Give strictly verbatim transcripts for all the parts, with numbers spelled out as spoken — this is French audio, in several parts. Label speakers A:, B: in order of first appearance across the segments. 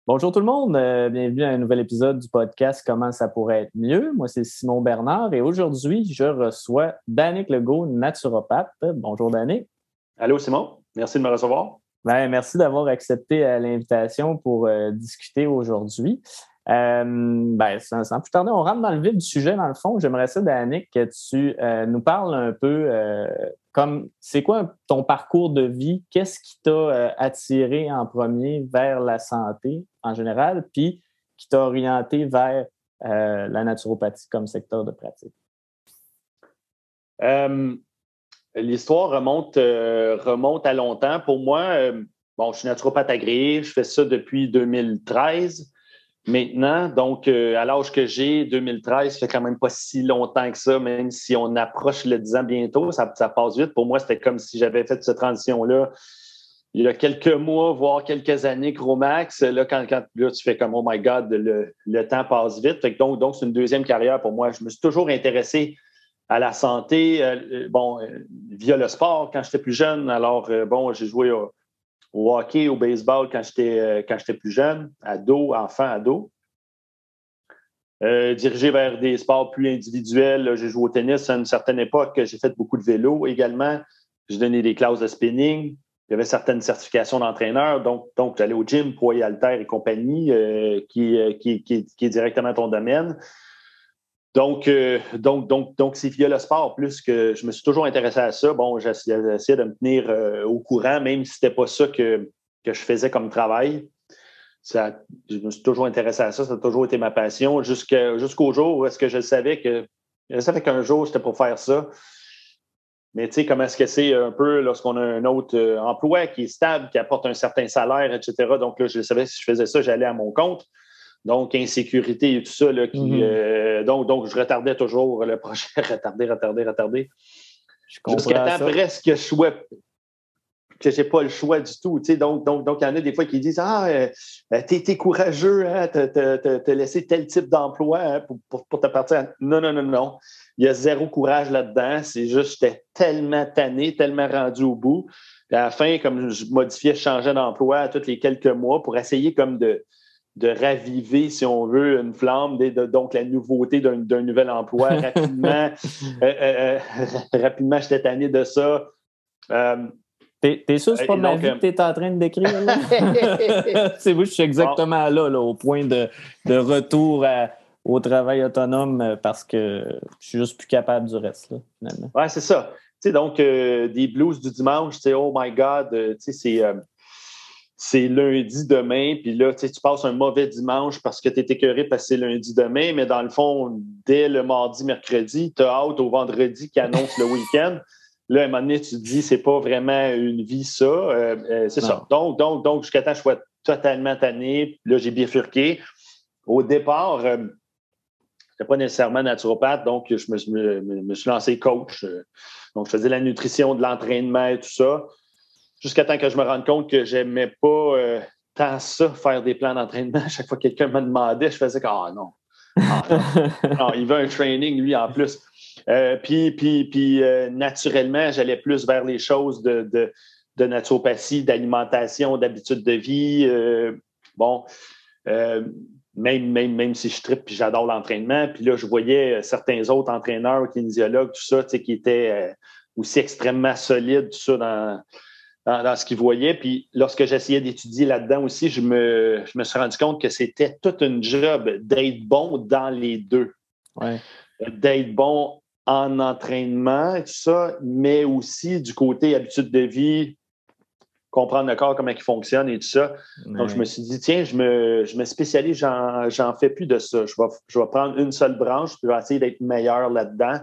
A: Bonjour tout le monde, euh, bienvenue à un nouvel épisode du podcast Comment ça pourrait être mieux. Moi, c'est Simon Bernard et aujourd'hui, je reçois Danick Legault, naturopathe. Bonjour Danick.
B: Allô Simon, merci de me recevoir.
A: Ben, merci d'avoir accepté euh, l'invitation pour euh, discuter aujourd'hui. Euh, ben, sans, sans plus tarder, on rentre dans le vif du sujet, dans le fond. J'aimerais ça, Danick, que tu euh, nous parles un peu euh, comme c'est quoi ton parcours de vie? Qu'est-ce qui t'a euh, attiré en premier vers la santé en général, puis qui t'a orienté vers euh, la naturopathie comme secteur de pratique?
B: Euh, l'histoire remonte, euh, remonte à longtemps. Pour moi, euh, bon, je suis naturopathe agréé, je fais ça depuis deux mille treize. Maintenant, donc, euh, à l'âge que j'ai, deux mille treize, ça fait quand même pas si longtemps que ça, même si on approche le dix ans bientôt, ça, ça passe vite. Pour moi, c'était comme si j'avais fait cette transition-là il y a quelques mois, voire quelques années, gros max. Là, quand, quand là, tu fais comme, oh my God, le, le temps passe vite. Fait que donc, donc, c'est une deuxième carrière pour moi. Je me suis toujours intéressé à la santé, euh, bon, euh, via le sport quand j'étais plus jeune. Alors, euh, bon, j'ai joué au, au hockey, au baseball quand j'étais, euh, quand j'étais plus jeune, ado, enfant, ado. Euh, dirigé vers des sports plus individuels. Là, j'ai joué au tennis à une certaine époque. J'ai fait beaucoup de vélo également. J'ai donné des classes de spinning. Il y avait certaines certifications d'entraîneur. Donc, donc j'allais au gym, poids et haltères et compagnie, euh, qui, euh, qui, qui, qui est directement ton domaine. Donc, euh, donc, donc, donc, c'est via le sport plus que je me suis toujours intéressé à ça. Bon, j'essayais, j'essayais de me tenir euh, au courant, même si c'était pas ça que, que je faisais comme travail. Ça, je me suis toujours intéressé à ça. Ça a toujours été ma passion jusqu'à, jusqu'au jour où est-ce que je savais que je savais qu'un jour, j'étais pour faire ça. Mais tu sais, comment est-ce que c'est un peu lorsqu'on a un autre euh, emploi qui est stable, qui apporte un certain salaire, et cetera. Donc là, je savais que si je faisais ça, j'allais à mon compte. Donc, insécurité et tout ça, là, qui, mm-hmm. euh, donc, donc, je retardais toujours le projet, retardé, retardé, retardé. Jusqu'à temps presque que je sois, que j'ai pas le choix du tout. Tu sais, donc, donc, donc, il y en a des fois qui disent Ah, euh, t'es, t'es courageux, hein, t'as, t'as, t'as laissé tel type d'emploi hein, pour, pour, pour te partir. Non, non, non, non. Il y a zéro courage là-dedans. C'est juste, j'étais tellement tanné, tellement rendu au bout. Puis à la fin, comme je modifiais, je changeais d'emploi à tous les quelques mois pour essayer comme de. de raviver, si on veut, une flamme, de, de, donc la nouveauté d'un, d'un nouvel emploi. Rapidement, euh, euh, rapidement, j'étais tanné de ça. Euh,
A: T'es, t'es sûr que c'est pas ma
B: donc,
A: vie que t'es en train de décrire, là? C'est moi, je suis exactement bon. là, là, au point de, de retour à, au travail autonome parce que je suis juste plus capable du reste, là, finalement.
B: Ouais, c'est ça. Tu sais, donc, euh, des blues du dimanche, tu sais, oh my God, euh, tu sais, c'est... Euh, c'est lundi demain, puis là, tu sais, tu passes un mauvais dimanche parce que tu es écœuré parce que c'est lundi demain, mais dans le fond, dès le mardi, mercredi, tu as hâte au vendredi qui annonce le week-end. Là, à un moment donné, tu te dis, c'est pas vraiment une vie, ça. Euh, euh, c'est non. ça. Donc, donc, donc, jusqu'à temps que je sois totalement tanné, là, j'ai bifurqué. Au départ, euh, je n'étais pas nécessairement naturopathe, donc je me, me, me suis lancé coach. Donc, je faisais la nutrition, de l'entraînement et tout ça. Jusqu'à temps que je me rende compte que j'aimais pas euh, tant ça, faire des plans d'entraînement. À chaque fois que quelqu'un me demandait, je faisais comme « Ah non, ah, non. non, il veut un training, lui, en plus. Euh, » Puis, puis, puis euh, naturellement, j'allais plus vers les choses de, de, de naturopathie, d'alimentation, d'habitude de vie. Euh, bon, euh, même, même, même si je trippe puis j'adore l'entraînement. Puis là, je voyais certains autres entraîneurs, kinésiologues, tout ça, tu sais, qui étaient euh, aussi extrêmement solides, tout ça, dans... Dans, dans ce qu'ils voyaient. Puis lorsque j'essayais d'étudier là-dedans aussi, je me, je me suis rendu compte que c'était toute une job d'être bon dans les deux.
A: Ouais.
B: D'être bon en entraînement et tout ça, mais aussi du côté habitude de vie, comprendre le corps, comment il fonctionne et tout ça. Ouais. Donc, je me suis dit, tiens, je me, je me spécialise, j'en, j'en fais plus de ça. Je vais, je vais prendre une seule branche, puis je vais essayer d'être meilleur là-dedans.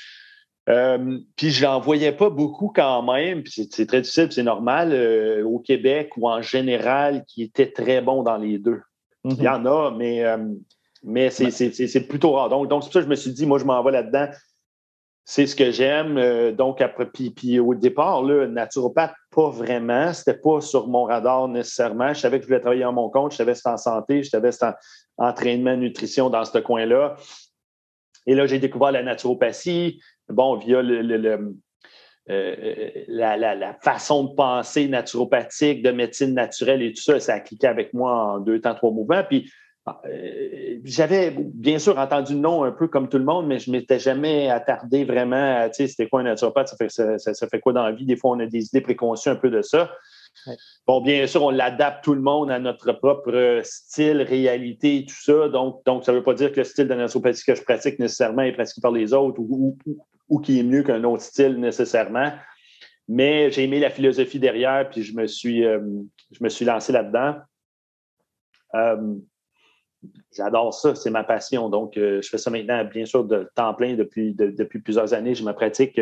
B: Euh, puis je n'en voyais pas beaucoup quand même, puis c'est, c'est très difficile, c'est normal, euh, au Québec ou en général, qui étaient très bons dans les deux. Mm-hmm. Il y en a, mais, euh, mais c'est, c'est, c'est, c'est plutôt rare. Donc, donc, c'est pour ça que je me suis dit, moi, je m'en vais là-dedans. C'est ce que j'aime. Euh, donc, après, puis, puis au départ, là, naturopathe, pas vraiment. C'était pas sur mon radar nécessairement. Je savais que je voulais travailler à mon compte, je savais que c'était en santé, je savais que c'était en entraînement, nutrition dans ce coin-là. Et là, j'ai découvert la naturopathie. Bon, via le, le, le euh, la, la, la façon de penser naturopathique, de médecine naturelle et tout ça, ça a cliqué avec moi en deux temps, trois mouvements. Puis euh, j'avais bien sûr entendu le nom un peu comme tout le monde, mais je ne m'étais jamais attardé vraiment à, tu sais, c'était quoi un naturopathe, ça fait, ça, ça, ça fait quoi dans la vie? Des fois, on a des idées préconçues un peu de ça. Ouais. Bon, bien sûr, on l'adapte tout le monde à notre propre style, réalité, tout ça. Donc, donc ça ne veut pas dire que le style de naturopathie que je pratique nécessairement est pratiqué par les autres ou, ou, ou qui est mieux qu'un autre style nécessairement. Mais j'ai aimé la philosophie derrière, puis je me suis, euh, je me suis lancé là-dedans. Euh, j'adore ça, c'est ma passion. Donc, euh, je fais ça maintenant, bien sûr, de temps plein depuis, de, depuis plusieurs années. Je me pratique,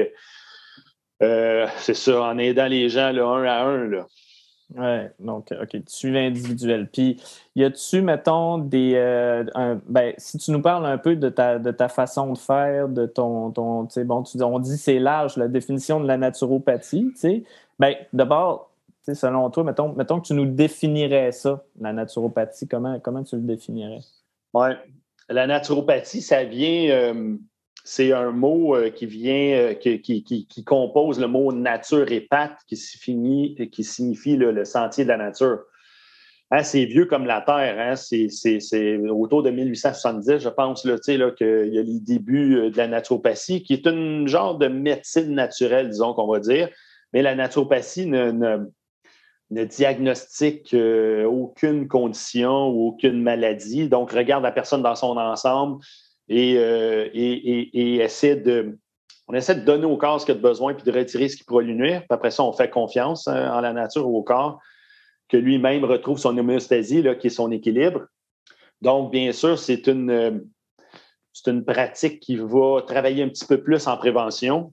B: euh, c'est ça, en aidant les gens là, un à un, là.
A: Oui, donc, OK, tu suis l'individuel. Puis, y a-tu, mettons, des. Euh, un, ben, si tu nous parles un peu de ta, de ta façon de faire, de ton. ton tu sais, bon, tu, on dit c'est large, la définition de la naturopathie, tu sais. Bien, d'abord, tu sais, selon toi, mettons, mettons que tu nous définirais ça, la naturopathie, comment, comment tu le définirais?
B: Oui. La naturopathie, ça vient. Euh, c'est un mot euh, qui vient, euh, qui, qui, qui, qui compose le mot nature et path, qui signifie, qui signifie là, le sentier de la nature. Hein, c'est vieux comme la Terre. Hein, c'est, c'est, c'est autour de mille huit cent soixante-dix, je pense, là, là, qu'il y a les débuts de la naturopathie, qui est une genre de médecine naturelle, disons qu'on va dire. Mais la naturopathie ne, ne, ne diagnostique euh, aucune condition ou aucune maladie. Donc, regarde la personne dans son ensemble et, euh, et, et, et essaie de, on essaie de donner au corps ce qu'il a de besoin puis de retirer ce qui pourrait lui nuire. Puis après ça, on fait confiance hein, en la nature ou au corps, que lui-même retrouve son homéostasie, là, qui est son équilibre. Donc, bien sûr, c'est une, euh, c'est une pratique qui va travailler un petit peu plus en prévention.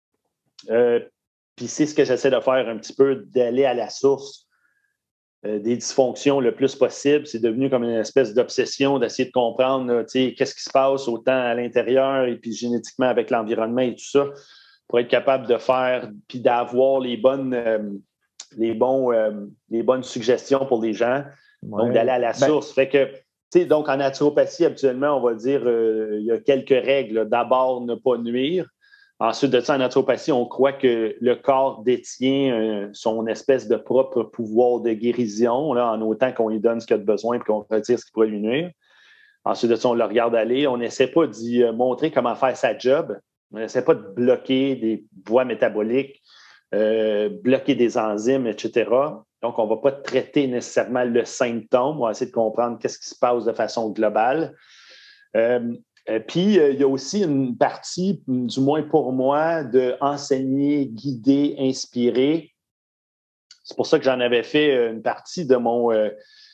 B: Euh, Puis c'est ce que j'essaie de faire un petit peu, d'aller à la source euh, des dysfonctions le plus possible. C'est devenu comme une espèce d'obsession d'essayer de comprendre là, qu'est-ce qui se passe autant à l'intérieur et puis génétiquement avec l'environnement et tout ça, pour être capable de faire puis d'avoir les bonnes, euh, les, bons, euh, les bonnes suggestions pour les gens. Ouais. Donc, d'aller à la source. Ben... Fait que, tu sais, donc en naturopathie, habituellement, on va dire euh, il y a quelques règles. Là. D'abord, ne pas nuire. Ensuite de ça, en naturopathie, on croit que le corps détient euh, son espèce de propre pouvoir de guérison, là, en autant qu'on lui donne ce qu'il a de besoin et qu'on retire ce qui pourrait lui nuire. Ensuite de ça, on le regarde aller. On n'essaie pas d'y montrer comment faire sa job. On n'essaie pas de bloquer des voies métaboliques, euh, bloquer des enzymes, et cetera. Donc, on ne va pas traiter nécessairement le symptôme. On va essayer de comprendre qu'est-ce qui se passe de façon globale. Euh, Euh, puis, euh, il y a aussi une partie, du moins pour moi, d'enseigner, guider, inspirer. C'est pour ça que j'en avais fait une partie de mon euh,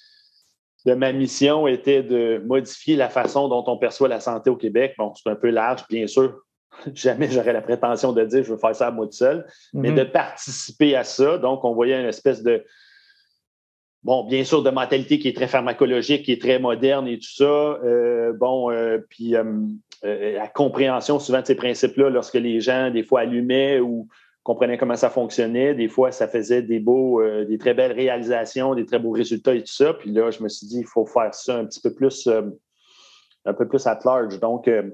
B: de ma mission était de modifier la façon dont on perçoit la santé au Québec. Bon, c'est un peu large, bien sûr. Jamais j'aurais la prétention de dire je veux faire ça à moi tout seul, mm-hmm. mais de participer à ça. Donc, on voyait une espèce de Bon, bien sûr, de mentalité qui est très pharmacologique, qui est très moderne et tout ça. Euh, bon, euh, puis euh, euh, la compréhension souvent de ces principes-là, lorsque les gens, des fois, allumaient ou comprenaient comment ça fonctionnait, des fois, ça faisait des beaux, euh, des très belles réalisations, des très beaux résultats et tout ça. Puis là, je me suis dit, il faut faire ça un petit peu plus, euh, un peu plus at large. Donc, euh,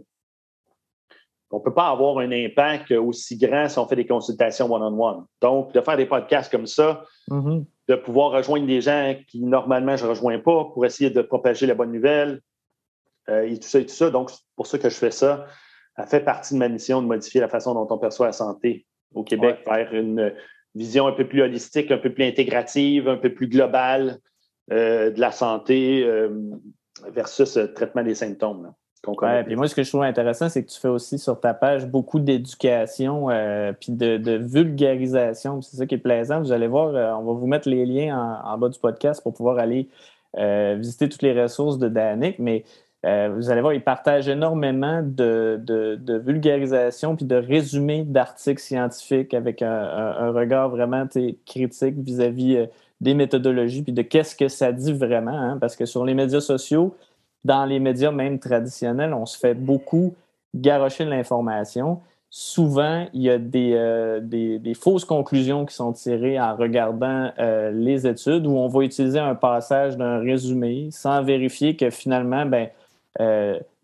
B: on ne peut pas avoir un impact aussi grand si on fait des consultations one-on-one. Donc, de faire des podcasts comme ça, mm-hmm. de pouvoir rejoindre des gens qui, normalement, je ne rejoins pas pour essayer de propager la bonne nouvelle euh, et tout ça et tout ça. Donc, c'est pour ça que je fais ça. Ça fait partie de ma mission de modifier la façon dont on perçoit la santé au Québec, ouais. Faire une vision un peu plus holistique, un peu plus intégrative, un peu plus globale euh, de la santé euh, versus le traitement des symptômes, là.
A: Ouais, puis moi, ce que je trouve intéressant, c'est que tu fais aussi sur ta page beaucoup d'éducation euh, puis de, de vulgarisation. C'est ça qui est plaisant. Vous allez voir, euh, on va vous mettre les liens en, en bas du podcast pour pouvoir aller euh, visiter toutes les ressources de Danick. Mais euh, vous allez voir, il partage énormément de, de, de vulgarisation puis de résumés d'articles scientifiques avec un, un, un regard vraiment critique vis-à-vis euh, des méthodologies puis de qu'est-ce que ça dit vraiment. Hein, parce que sur les médias sociaux, dans les médias même traditionnels, on se fait beaucoup garrocher de l'information. Souvent, il y a des, euh, des, des fausses conclusions qui sont tirées en regardant euh, les études où on va utiliser un passage d'un résumé sans vérifier que finalement, ben, euh,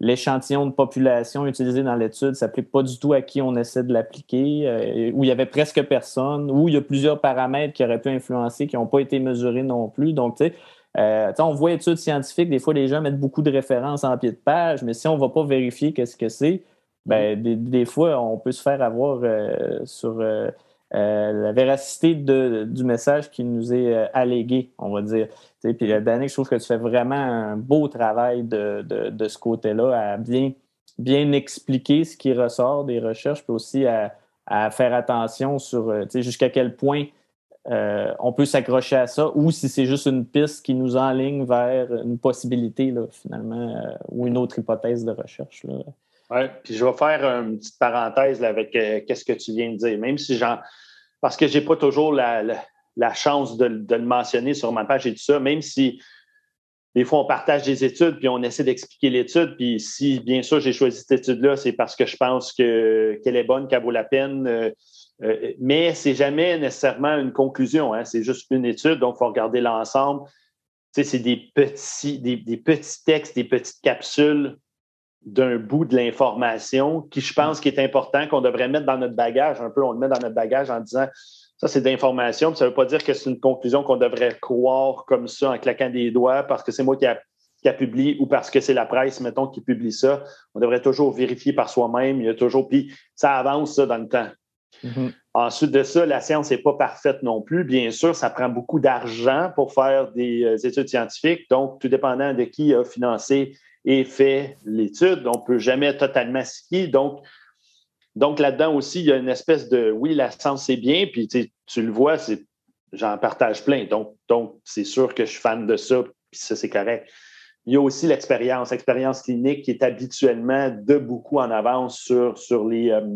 A: l'échantillon de population utilisé dans l'étude ne s'applique pas du tout à qui on essaie de l'appliquer, euh, où il y avait presque personne, où il y a plusieurs paramètres qui auraient pu influencer, qui n'ont pas été mesurés non plus. Donc, tu sais, euh, on voit études scientifiques, des fois, les gens mettent beaucoup de références en pied de page, mais si on ne va pas vérifier qu'est-ce que c'est, ben, des, des fois, on peut se faire avoir euh, sur euh, euh, la véracité de, du message qui nous est euh, allégué, on va dire. T'sais, puis, euh, Danick, je trouve que tu fais vraiment un beau travail de, de, de ce côté-là, à bien, bien expliquer ce qui ressort des recherches, puis aussi à, à faire attention sur euh, jusqu'à quel point euh, on peut s'accrocher à ça, ou si c'est juste une piste qui nous enligne vers une possibilité, là, finalement, euh, ou une autre hypothèse de recherche, là.
B: Oui, puis je vais faire une petite parenthèse là, avec euh, qu'est-ce que tu viens de dire. Même si j'en. Parce que je n'ai pas toujours la, la, la chance de, de le mentionner sur ma page et tout ça, même si des fois on partage des études puis on essaie d'expliquer l'étude, puis si bien sûr j'ai choisi cette étude-là, c'est parce que je pense que, qu'elle est bonne, qu'elle vaut la peine. Euh, euh, mais c'est jamais nécessairement une conclusion, hein, c'est juste une étude, donc il faut regarder l'ensemble. Tu sais, c'est des petits, des, des petits textes, des petites capsules d'un bout de l'information qui, je pense, qui est important, qu'on devrait mettre dans notre bagage. Un peu, on le met dans notre bagage en disant ça, c'est d'information. Ça ne veut pas dire que c'est une conclusion qu'on devrait croire comme ça en claquant des doigts parce que c'est moi qui a, qui a publié ou parce que c'est la presse, mettons, qui publie ça. On devrait toujours vérifier par soi-même. Il y a toujours. Puis ça avance, ça, dans le temps. Mm-hmm. Ensuite de ça, la science n'est pas parfaite non plus. Bien sûr, ça prend beaucoup d'argent pour faire des euh, études scientifiques. Donc, tout dépendant de qui a financé et fait l'étude, on ne peut jamais totalement s'y fier. Donc, donc, là-dedans aussi, il y a une espèce de oui, la science, c'est bien, puis tu, tu le vois, c'est, j'en partage plein. Donc, donc, c'est sûr que je suis fan de ça, puis ça, c'est correct. Il y a aussi l'expérience, l'expérience clinique qui est habituellement de beaucoup en avance sur, sur les. Euh,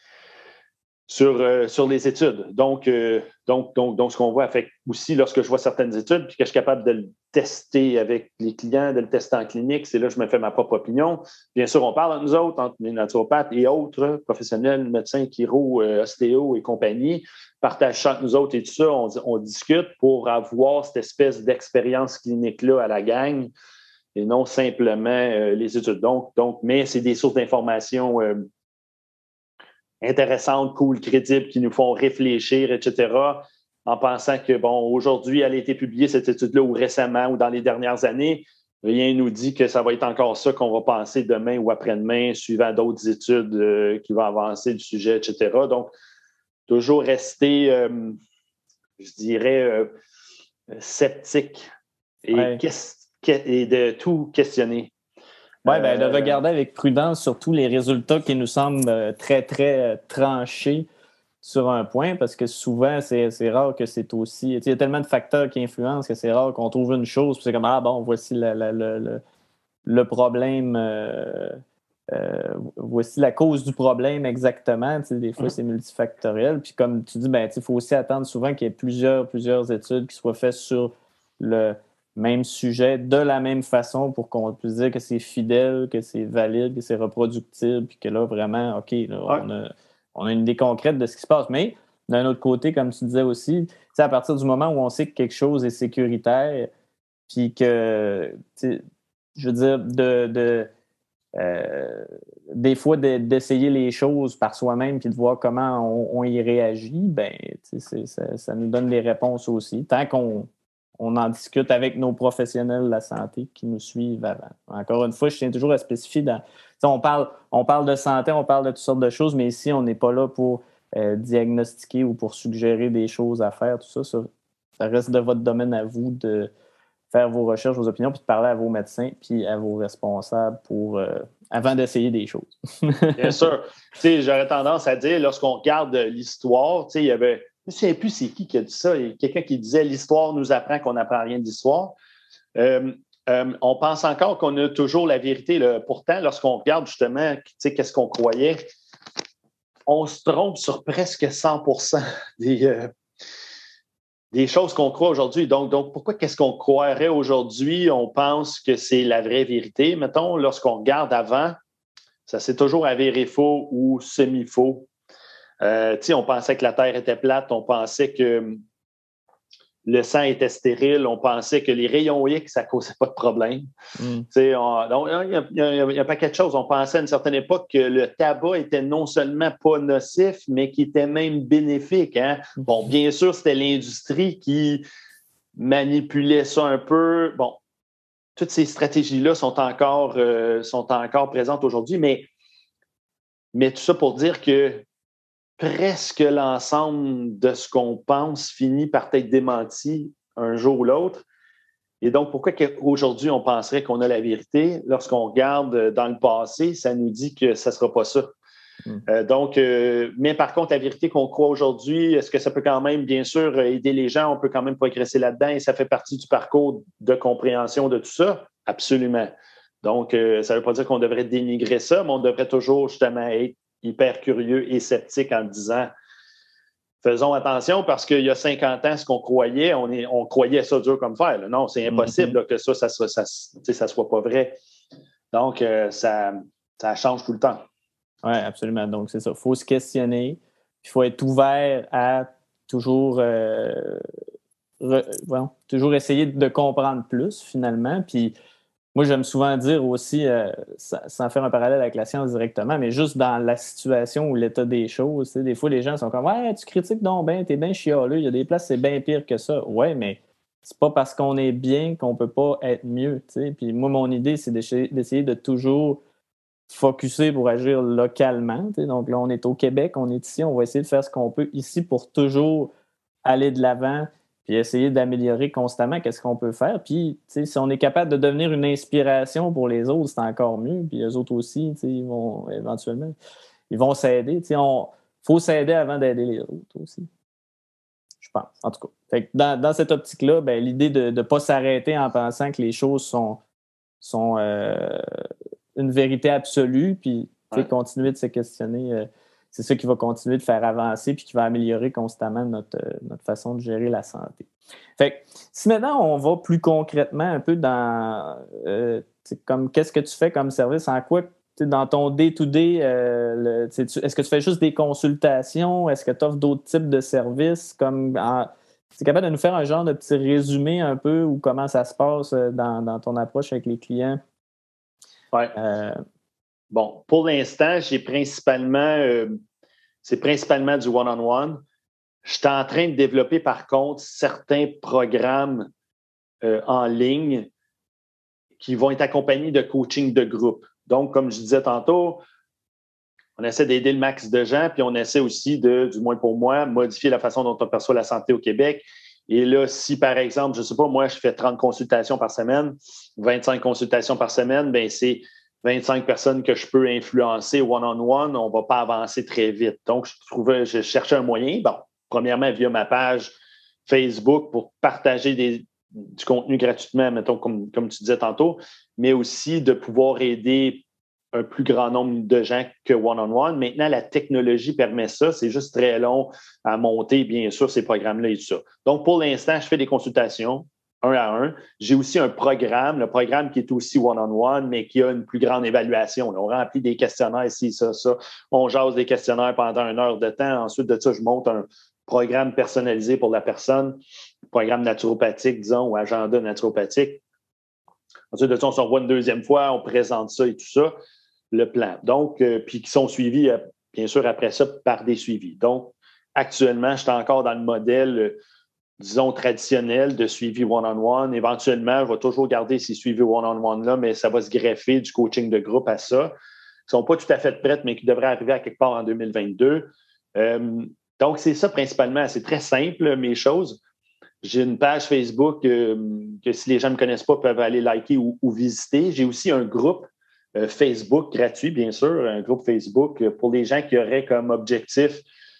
B: Sur, euh, sur les études. Donc, euh, donc, donc, donc, ce qu'on voit, fait aussi lorsque je vois certaines études puis que je suis capable de le tester avec les clients, de le tester en clinique, c'est là que je me fais ma propre opinion. Bien sûr, on parle entre nous autres, entre les naturopathes et autres professionnels, médecins, chiro, euh, ostéo et compagnie, partagent ça entre nous autres et tout ça, on, on discute pour avoir cette espèce d'expérience clinique-là à la gang et non simplement euh, les études. Donc, donc, mais c'est des sources d'information euh, intéressantes, cool, crédibles, qui nous font réfléchir, et cetera, en pensant que, bon, aujourd'hui, elle a été publiée, cette étude-là, ou récemment, ou dans les dernières années, rien ne nous dit que ça va être encore ça qu'on va penser demain ou après-demain, suivant d'autres études euh, qui vont avancer du sujet, et cetera. Donc, toujours rester, euh, je dirais, euh, sceptique et,
A: ouais.
B: et de tout questionner.
A: Oui, ben, de regarder avec prudence surtout les résultats qui nous semblent très, très tranchés sur un point, parce que souvent, c'est, c'est rare que c'est aussi... Il y a tellement de facteurs qui influencent que c'est rare qu'on trouve une chose, puis c'est comme, ah bon, voici la, la, la, le, le problème, euh, euh, voici la cause du problème exactement. Tu sais, des fois, c'est multifactoriel. Puis comme tu dis, ben, il faut aussi attendre souvent qu'il y ait plusieurs, plusieurs études qui soient faites sur le même sujet de la même façon pour qu'on puisse dire que c'est fidèle, que c'est valide, que c'est reproductible, puis que là, vraiment, OK, là, ouais. on, a, on a une idée concrète de ce qui se passe. Mais d'un autre côté, comme tu disais aussi, à partir du moment où on sait que quelque chose est sécuritaire, puis que, je veux dire, de, de euh, des fois, de, d'essayer les choses par soi-même puis de voir comment on, on y réagit, ben, c'est, ça, ça nous donne des réponses aussi. Tant qu'on on en discute avec nos professionnels de la santé qui nous suivent avant. Encore une fois, je tiens toujours à spécifier dans. On parle, on parle de santé, on parle de toutes sortes de choses, mais ici, on n'est pas là pour euh, diagnostiquer ou pour suggérer des choses à faire, tout ça, ça. Ça reste de votre domaine à vous de faire vos recherches, vos opinions, puis de parler à vos médecins puis à vos responsables pour euh, avant d'essayer des choses.
B: Bien sûr. Tu sais, j'aurais tendance à dire, lorsqu'on regarde l'histoire, tu sais, il y avait. Je ne sais plus c'est qui qui a dit ça. Il y a quelqu'un qui disait l'histoire nous apprend qu'on n'apprend rien d'histoire. Euh, euh, on pense encore qu'on a toujours la vérité. Là. Pourtant, lorsqu'on regarde justement, tu sais, qu'est-ce qu'on croyait, on se trompe sur presque cent pour cent des, euh, des choses qu'on croit aujourd'hui. Donc, donc, pourquoi qu'est-ce qu'on croirait aujourd'hui? On pense que c'est la vraie vérité. Mettons, lorsqu'on regarde avant, ça s'est toujours avéré faux ou semi-faux. Euh, on pensait que la Terre était plate, on pensait que le sang était stérile. On pensait que les rayons X, ça ne causait pas de problème. Mm. On, donc, il y, a, il, y a, il y a pas quelque chose. On pensait à une certaine époque que le tabac était non seulement pas nocif, mais qui était même bénéfique. Hein? Bon, bien sûr, c'était l'industrie qui manipulait ça un peu. Bon, toutes ces stratégies-là sont encore, euh, sont encore présentes aujourd'hui, mais, mais tout ça pour dire que presque l'ensemble de ce qu'on pense finit par être démenti un jour ou l'autre. Et donc, pourquoi aujourd'hui on penserait qu'on a la vérité? Lorsqu'on regarde dans le passé, ça nous dit que ça ne sera pas ça. Mm. Euh, donc, euh, mais par contre, la vérité qu'on croit aujourd'hui, est-ce que ça peut quand même, bien sûr, aider les gens? On peut quand même progresser là-dedans et ça fait partie du parcours de compréhension de tout ça? Absolument. Donc, euh, ça ne veut pas dire qu'on devrait dénigrer ça, mais on devrait toujours justement être hyper curieux et sceptique en disant faisons attention parce qu'il y a cinquante ans, ce qu'on croyait, on, est, on croyait ça dur comme fer. Là. Non, c'est impossible mm-hmm. là, que ça, ça ne ça, ça, ça soit pas vrai. Donc, euh, ça, ça change tout le temps.
A: Oui, absolument. Donc, c'est ça. Il faut se questionner. Il faut être ouvert à toujours, euh, re, bon, toujours essayer de comprendre plus, finalement. Puis, moi, j'aime souvent dire aussi, euh, sans faire un parallèle avec la science directement, mais juste dans la situation ou l'état des choses, tu sais, des fois, les gens sont comme « Ouais, tu critiques donc bien, t'es bien chialeux, il y a des places, c'est bien pire que ça. » Ouais, mais c'est pas parce qu'on est bien qu'on peut pas être mieux, tu sais. Puis moi, mon idée, c'est d'essayer, d'essayer de toujours focusser pour agir localement, tu sais. Donc là, on est au Québec, on est ici, on va essayer de faire ce qu'on peut ici pour toujours aller de l'avant puis essayer d'améliorer constamment qu'est-ce qu'on peut faire. Puis, tu sais, si on est capable de devenir une inspiration pour les autres, c'est encore mieux. Puis eux autres aussi, tu sais, ils vont éventuellement, ils vont s'aider. Tu sais, on faut s'aider avant d'aider les autres aussi. Je pense, en tout cas. Fait que dans, dans cette optique-là, ben, l'idée de ne pas s'arrêter en pensant que les choses sont, sont euh, une vérité absolue, puis ouais. continuer de se questionner, euh, c'est ça qui va continuer de faire avancer puis qui va améliorer constamment notre, notre façon de gérer la santé. Fait que, si maintenant on va plus concrètement un peu dans euh, comme qu'est-ce que tu fais comme service, en quoi dans ton day-to-day, euh, le, tu, est-ce que tu fais juste des consultations? Est-ce que tu offres d'autres types de services? Comme en, tu es capable de nous faire un genre de petit résumé un peu ou comment ça se passe dans, dans ton approche avec les clients?
B: Oui. Euh, bon, pour l'instant, j'ai principalement, euh, c'est principalement du one-on-one. Je suis en train de développer, par contre, certains programmes euh, en ligne qui vont être accompagnés de coaching de groupe. Donc, comme je disais tantôt, on essaie d'aider le max de gens, puis on essaie aussi de, du moins pour moi, modifier la façon dont on perçoit la santé au Québec. Et là, si par exemple, je ne sais pas, moi, je fais trente consultations par semaine, vingt-cinq consultations par semaine, bien, c'est vingt-cinq personnes que je peux influencer one-on-one, on ne va pas avancer très vite. Donc, je trouvais, je cherchais un moyen, bon, premièrement, via ma page Facebook pour partager des, du contenu gratuitement, mettons, comme, comme tu disais tantôt, mais aussi de pouvoir aider un plus grand nombre de gens que one-on-one. Maintenant, la technologie permet ça. C'est juste très long à monter, bien sûr, ces programmes-là et tout ça. Donc, pour l'instant, je fais des consultations un à un. J'ai aussi un programme, le programme qui est aussi one-on-one, mais qui a une plus grande évaluation. On remplit des questionnaires ici, ça, ça. On jase des questionnaires pendant une heure de temps. Ensuite de ça, je monte un programme personnalisé pour la personne, programme naturopathique, disons, ou agenda naturopathique. Ensuite de ça, on se revoit une deuxième fois, on présente ça et tout ça, le plan. Donc, euh, puis qui sont suivis, euh, bien sûr, après ça, par des suivis. Donc, actuellement, je suis encore dans le modèle, euh, disons, traditionnel de suivi one-on-one. Éventuellement, je vais toujours garder ces suivis one-on-one-là, mais ça va se greffer du coaching de groupe à ça, qui ne sont pas tout à fait prêtes, mais qui devraient arriver à quelque part en deux mille vingt-deux. Euh, donc, c'est ça principalement. C'est très simple, mes choses. J'ai une page Facebook euh, que si les gens ne me connaissent pas, peuvent aller liker ou, ou visiter. J'ai aussi un groupe euh, Facebook gratuit, bien sûr, un groupe Facebook euh, pour les gens qui auraient comme objectif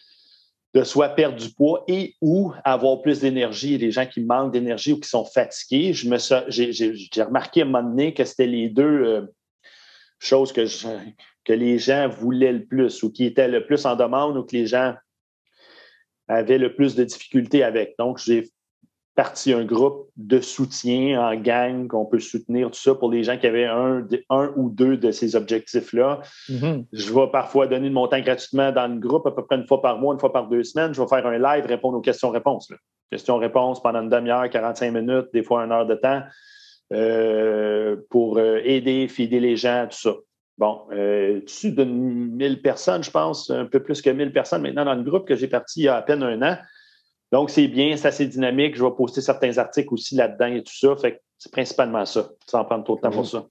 B: de soit perdre du poids et ou avoir plus d'énergie. Les gens qui manquent d'énergie ou qui sont fatigués. Je me suis, j'ai, j'ai, j'ai remarqué à un moment donné que c'était les deux euh, choses que, je, que les gens voulaient le plus ou qui étaient le plus en demande ou que les gens avaient le plus de difficultés avec. Donc, j'ai parti un groupe de soutien en gang qu'on peut soutenir, tout ça, pour les gens qui avaient un, un ou deux de ces objectifs-là. Mm-hmm. Je vais parfois donner le montant gratuitement dans le groupe, à peu près une fois par mois, une fois par deux semaines. Je vais faire un live, répondre aux questions-réponses. Là. Questions-réponses pendant une demi-heure, quarante-cinq minutes, des fois une heure de temps, euh, pour euh, aider, fider les gens, tout ça. Bon, euh, dessus d'une mille personnes, je pense, un peu plus que mille personnes maintenant dans le groupe que j'ai parti il y a à peine un an. Donc, c'est bien, c'est assez dynamique. Je vais poster certains articles aussi là-dedans et tout ça. Fait que c'est principalement ça, sans prendre trop de temps pour ça.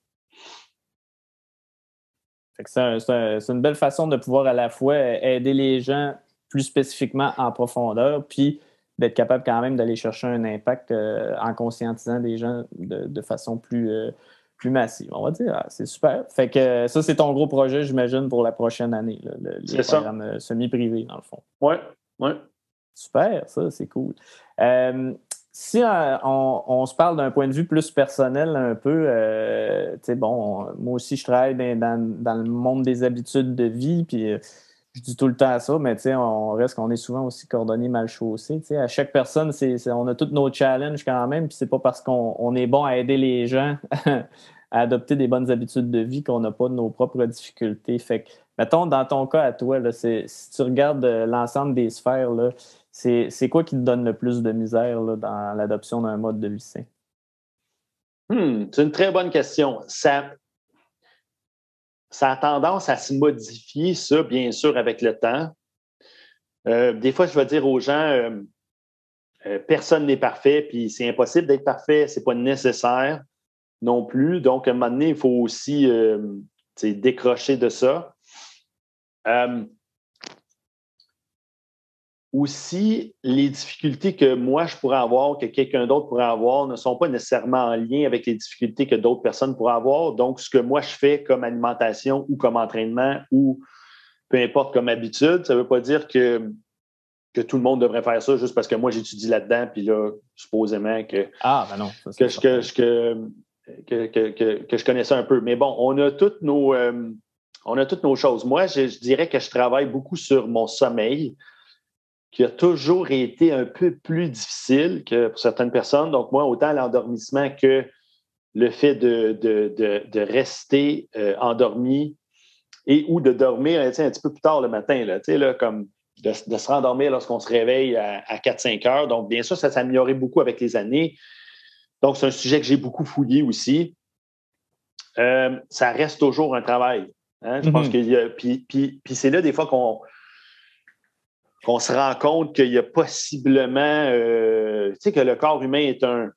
A: Fait que c'est, un, c'est, un, c'est une belle façon de pouvoir à la fois aider les gens plus spécifiquement en profondeur, puis d'être capable quand même d'aller chercher un impact euh, en conscientisant des gens de, de façon plus, euh, plus massive. On va dire, ah, c'est super. Fait que ça, c'est ton gros projet, j'imagine, pour la prochaine année, là, le, les
B: c'est
A: programmes
B: ça.
A: semi-privés, dans le fond.
B: Oui, oui.
A: Super, ça, c'est cool. Euh, si euh, on, on se parle d'un point de vue plus personnel un peu, euh, tu sais, bon, moi aussi, je travaille dans, dans, dans le monde des habitudes de vie, puis euh, je dis tout le temps ça, mais tu sais, on reste qu'on est souvent aussi cordonnier mal chaussé. Tu sais, à chaque personne, c'est, c'est, on a tous nos challenges quand même, puis c'est pas parce qu'on on est bon à aider les gens à adopter des bonnes habitudes de vie qu'on n'a pas nos propres difficultés. Fait que, mettons, dans ton cas à toi, là, c'est, si tu regardes euh, l'ensemble des sphères, là, c'est, c'est quoi qui te donne le plus de misère là, dans l'adoption d'un mode de vie sain?
B: Hmm, c'est une très bonne question. Ça, ça a tendance à se modifier, ça, bien sûr, avec le temps. Euh, des fois, je vais dire aux gens, euh, euh, personne n'est parfait, puis c'est impossible d'être parfait, c'est pas nécessaire non plus. Donc, à un moment donné, il faut aussi euh, décrocher de ça. Euh, Aussi, les difficultés que moi, je pourrais avoir, que quelqu'un d'autre pourrait avoir, ne sont pas nécessairement en lien avec les difficultés que d'autres personnes pourraient avoir. Donc, ce que moi, je fais comme alimentation ou comme entraînement ou peu importe comme habitude, ça ne veut pas dire que, que tout le monde devrait faire ça juste parce que moi, j'étudie là-dedans, puis là, supposément que,
A: ah, ben non, ça,
B: que, je, que, que, que, que, que, que je connais ça un peu. Mais bon, on a toutes nos, euh, on a toutes nos choses. Moi, je, je dirais que je travaille beaucoup sur mon sommeil, qui a toujours été un peu plus difficile que pour certaines personnes. Donc, moi, autant l'endormissement que le fait de, de, de, de rester euh, endormi et ou de dormir un petit peu plus tard le matin, là, là, comme de, de se rendormir lorsqu'on se réveille à, à quatre cinq heures. Donc, bien sûr, ça s'est amélioré beaucoup avec les années. Donc, c'est un sujet que j'ai beaucoup fouillé aussi. Euh, ça reste toujours un travail. Hein? Je mm-hmm. pense qu'il y a. Puis, puis, puis c'est là, des fois, qu'on qu'on se rend compte qu'il y a possiblement, euh, tu sais, que le corps humain est un...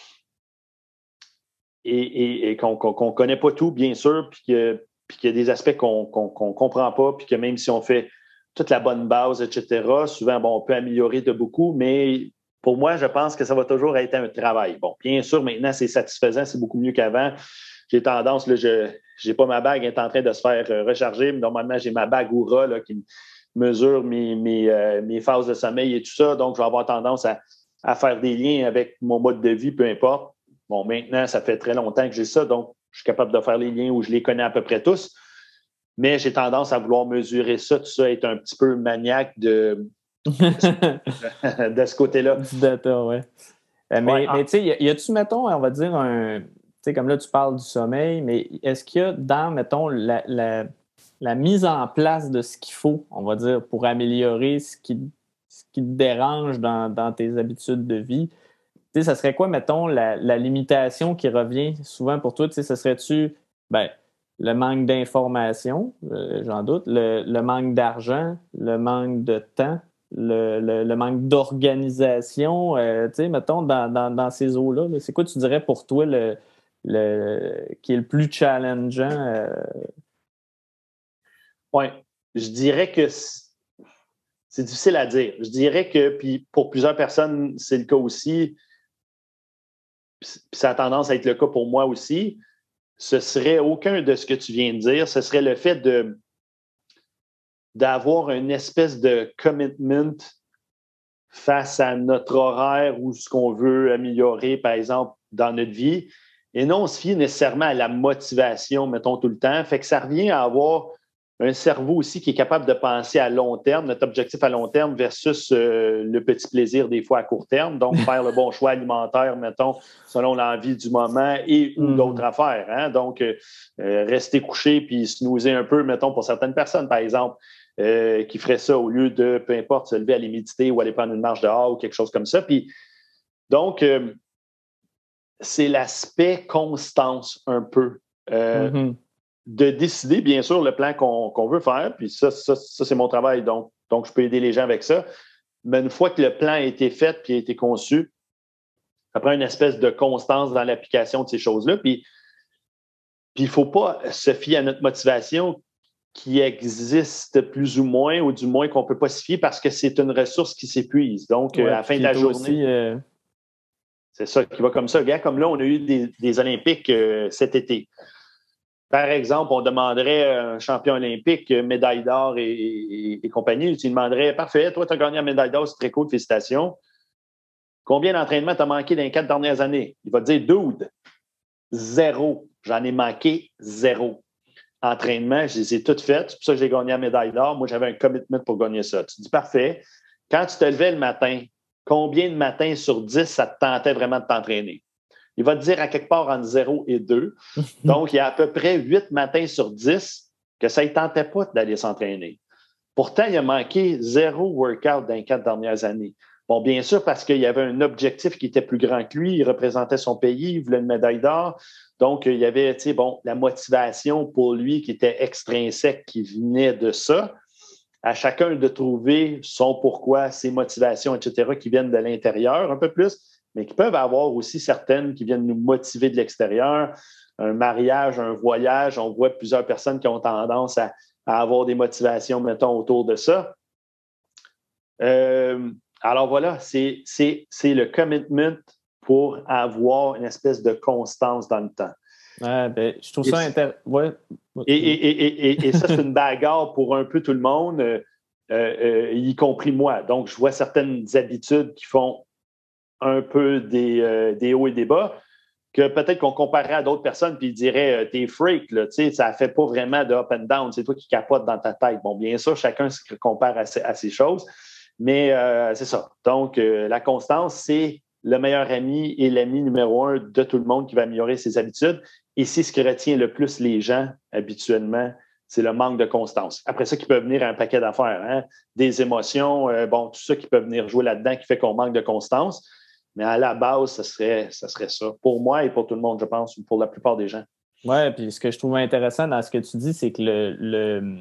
B: et, et, et qu'on ne qu'on connaît pas tout, bien sûr, puis, que, puis qu'il y a des aspects qu'on ne qu'on, qu'on comprend pas, puis que même si on fait toute la bonne base, et cetera, souvent, bon, on peut améliorer de beaucoup, mais pour moi, je pense que ça va toujours être un travail. Bon, bien sûr, maintenant, c'est satisfaisant, c'est beaucoup mieux qu'avant. J'ai tendance, là, je n'ai pas ma bague, elle est en train de se faire recharger, mais normalement, j'ai ma bague Oura là, qui mesure mes, mes, euh, mes phases de sommeil et tout ça. Donc, je vais avoir tendance à, à faire des liens avec mon mode de vie, peu importe. Bon, maintenant, ça fait très longtemps que j'ai ça, donc je suis capable de faire les liens où je les connais à peu près tous. Mais j'ai tendance à vouloir mesurer ça, tout ça, être un petit peu maniaque de, de ce côté-là.
A: Du data, oui. Mais, ouais, mais tu sais, y, y a-tu, mettons, on va dire, un... Tu sais, comme là, tu parles du sommeil, mais est-ce qu'il y a dans, mettons, la... la la mise en place de ce qu'il faut, on va dire, pour améliorer ce qui, ce qui te dérange dans, dans tes habitudes de vie. Tu sais, ça serait quoi, mettons, la, la limitation qui revient souvent pour toi? Tu sais, ça serait-tu, ben, le manque d'information, euh, j'en doute, le, le manque d'argent, le manque de temps, le, le, le manque d'organisation, euh, tu sais, mettons, dans, dans, dans ces eaux-là, là, c'est quoi, tu dirais, pour toi, le, le, qui est le plus challengeant? Euh,
B: Oui, je dirais que c'est difficile à dire. Je dirais que, puis pour plusieurs personnes, c'est le cas aussi, puis ça a tendance à être le cas pour moi aussi, ce serait aucun de ce que tu viens de dire, ce serait le fait de d'avoir une espèce de commitment face à notre horaire ou ce qu'on veut améliorer, par exemple, dans notre vie, et non se fier nécessairement à la motivation, mettons, tout le temps. Fait que ça revient à avoir un cerveau aussi qui est capable de penser à long terme, notre objectif à long terme versus euh, le petit plaisir des fois à court terme. Donc, faire le bon choix alimentaire, mettons, selon l'envie du moment et ou mm. d'autres affaires. Hein? Donc, euh, rester couché puis snoozer un peu, mettons, pour certaines personnes, par exemple. euh, qui ferait ça au lieu de, peu importe, se lever, aller méditer ou aller prendre une marche dehors ou quelque chose comme ça. Puis, donc, euh, c'est l'aspect constance un peu. Euh, mm-hmm. De décider, bien sûr, le plan qu'on, qu'on veut faire. Puis ça, ça, ça, c'est mon travail. Donc, donc, je peux aider les gens avec ça. Mais une fois que le plan a été fait puis a été conçu, ça prend une espèce de constance dans l'application de ces choses-là. Puis, puis il ne faut pas se fier à notre motivation qui existe plus ou moins, ou du moins qu'on ne peut pas se fier parce que c'est une ressource qui s'épuise. Donc, ouais, à la fin de la journée, aussi, euh... c'est ça qui va comme ça. Regarde, comme là, on a eu des, des Olympiques euh, cet été. Par exemple, on demanderait un champion olympique, médaille d'or et, et, et compagnie. Tu lui demanderais, parfait, toi, tu as gagné la médaille d'or, c'est très cool, félicitations. Combien d'entraînements tu as manqué dans les quatre dernières années? Il va te dire, dude, zéro. J'en ai manqué zéro. Entraînement, je les ai toutes faites. C'est pour ça que j'ai gagné la médaille d'or. Moi, j'avais un commitment pour gagner ça. Tu dis, parfait. Quand tu te levais le matin, combien de matins sur dix ça te tentait vraiment de t'entraîner? Il va te dire à quelque part entre zéro et deux. Donc, il y a à peu près huit matins sur dix que ça ne tentait pas d'aller s'entraîner. Pourtant, il a manqué zéro workout dans les quatre dernières années. Bon, bien sûr, parce qu'il y avait un objectif qui était plus grand que lui. Il représentait son pays, il voulait une médaille d'or. Donc, il y avait, tu sais, bon, la motivation pour lui qui était extrinsèque, qui venait de ça. À chacun de trouver son pourquoi, ses motivations, et cetera, qui viennent de l'intérieur un peu plus, mais qui peuvent avoir aussi certaines qui viennent nous motiver de l'extérieur. Un mariage, un voyage, on voit plusieurs personnes qui ont tendance à, à avoir des motivations, mettons, autour de ça. Euh, alors voilà, c'est, c'est, c'est le commitment pour avoir une espèce de constance dans le temps.
A: Ouais, ben, je trouve et ça intéressant. Ouais.
B: Et, et, et, et, et ça, c'est une bagarre pour un peu tout le monde, euh, euh, y compris moi. Donc, je vois certaines habitudes qui font un peu des, euh, des hauts et des bas, que peut-être qu'on comparerait à d'autres personnes puis ils diraient euh, t'es freak, là, tu sais, ça ne fait pas vraiment de up and down, c'est toi qui capotes dans ta tête. Bon, bien sûr, chacun se compare à ces, à ces choses, mais euh, c'est ça. Donc, euh, la constance, c'est le meilleur ami et l'ami numéro un de tout le monde qui va améliorer ses habitudes. Et c'est ce qui retient le plus les gens habituellement, c'est le manque de constance. Après ça, qui peut venir un paquet d'affaires, hein? Des émotions, euh, bon, tout ça qui peut venir jouer là-dedans qui fait qu'on manque de constance. Mais à la base, ça serait, ça serait ça. Pour moi et pour tout le monde, je pense, ou pour la plupart des gens.
A: Oui, puis ce que je trouve intéressant dans ce que tu dis, c'est que le, le,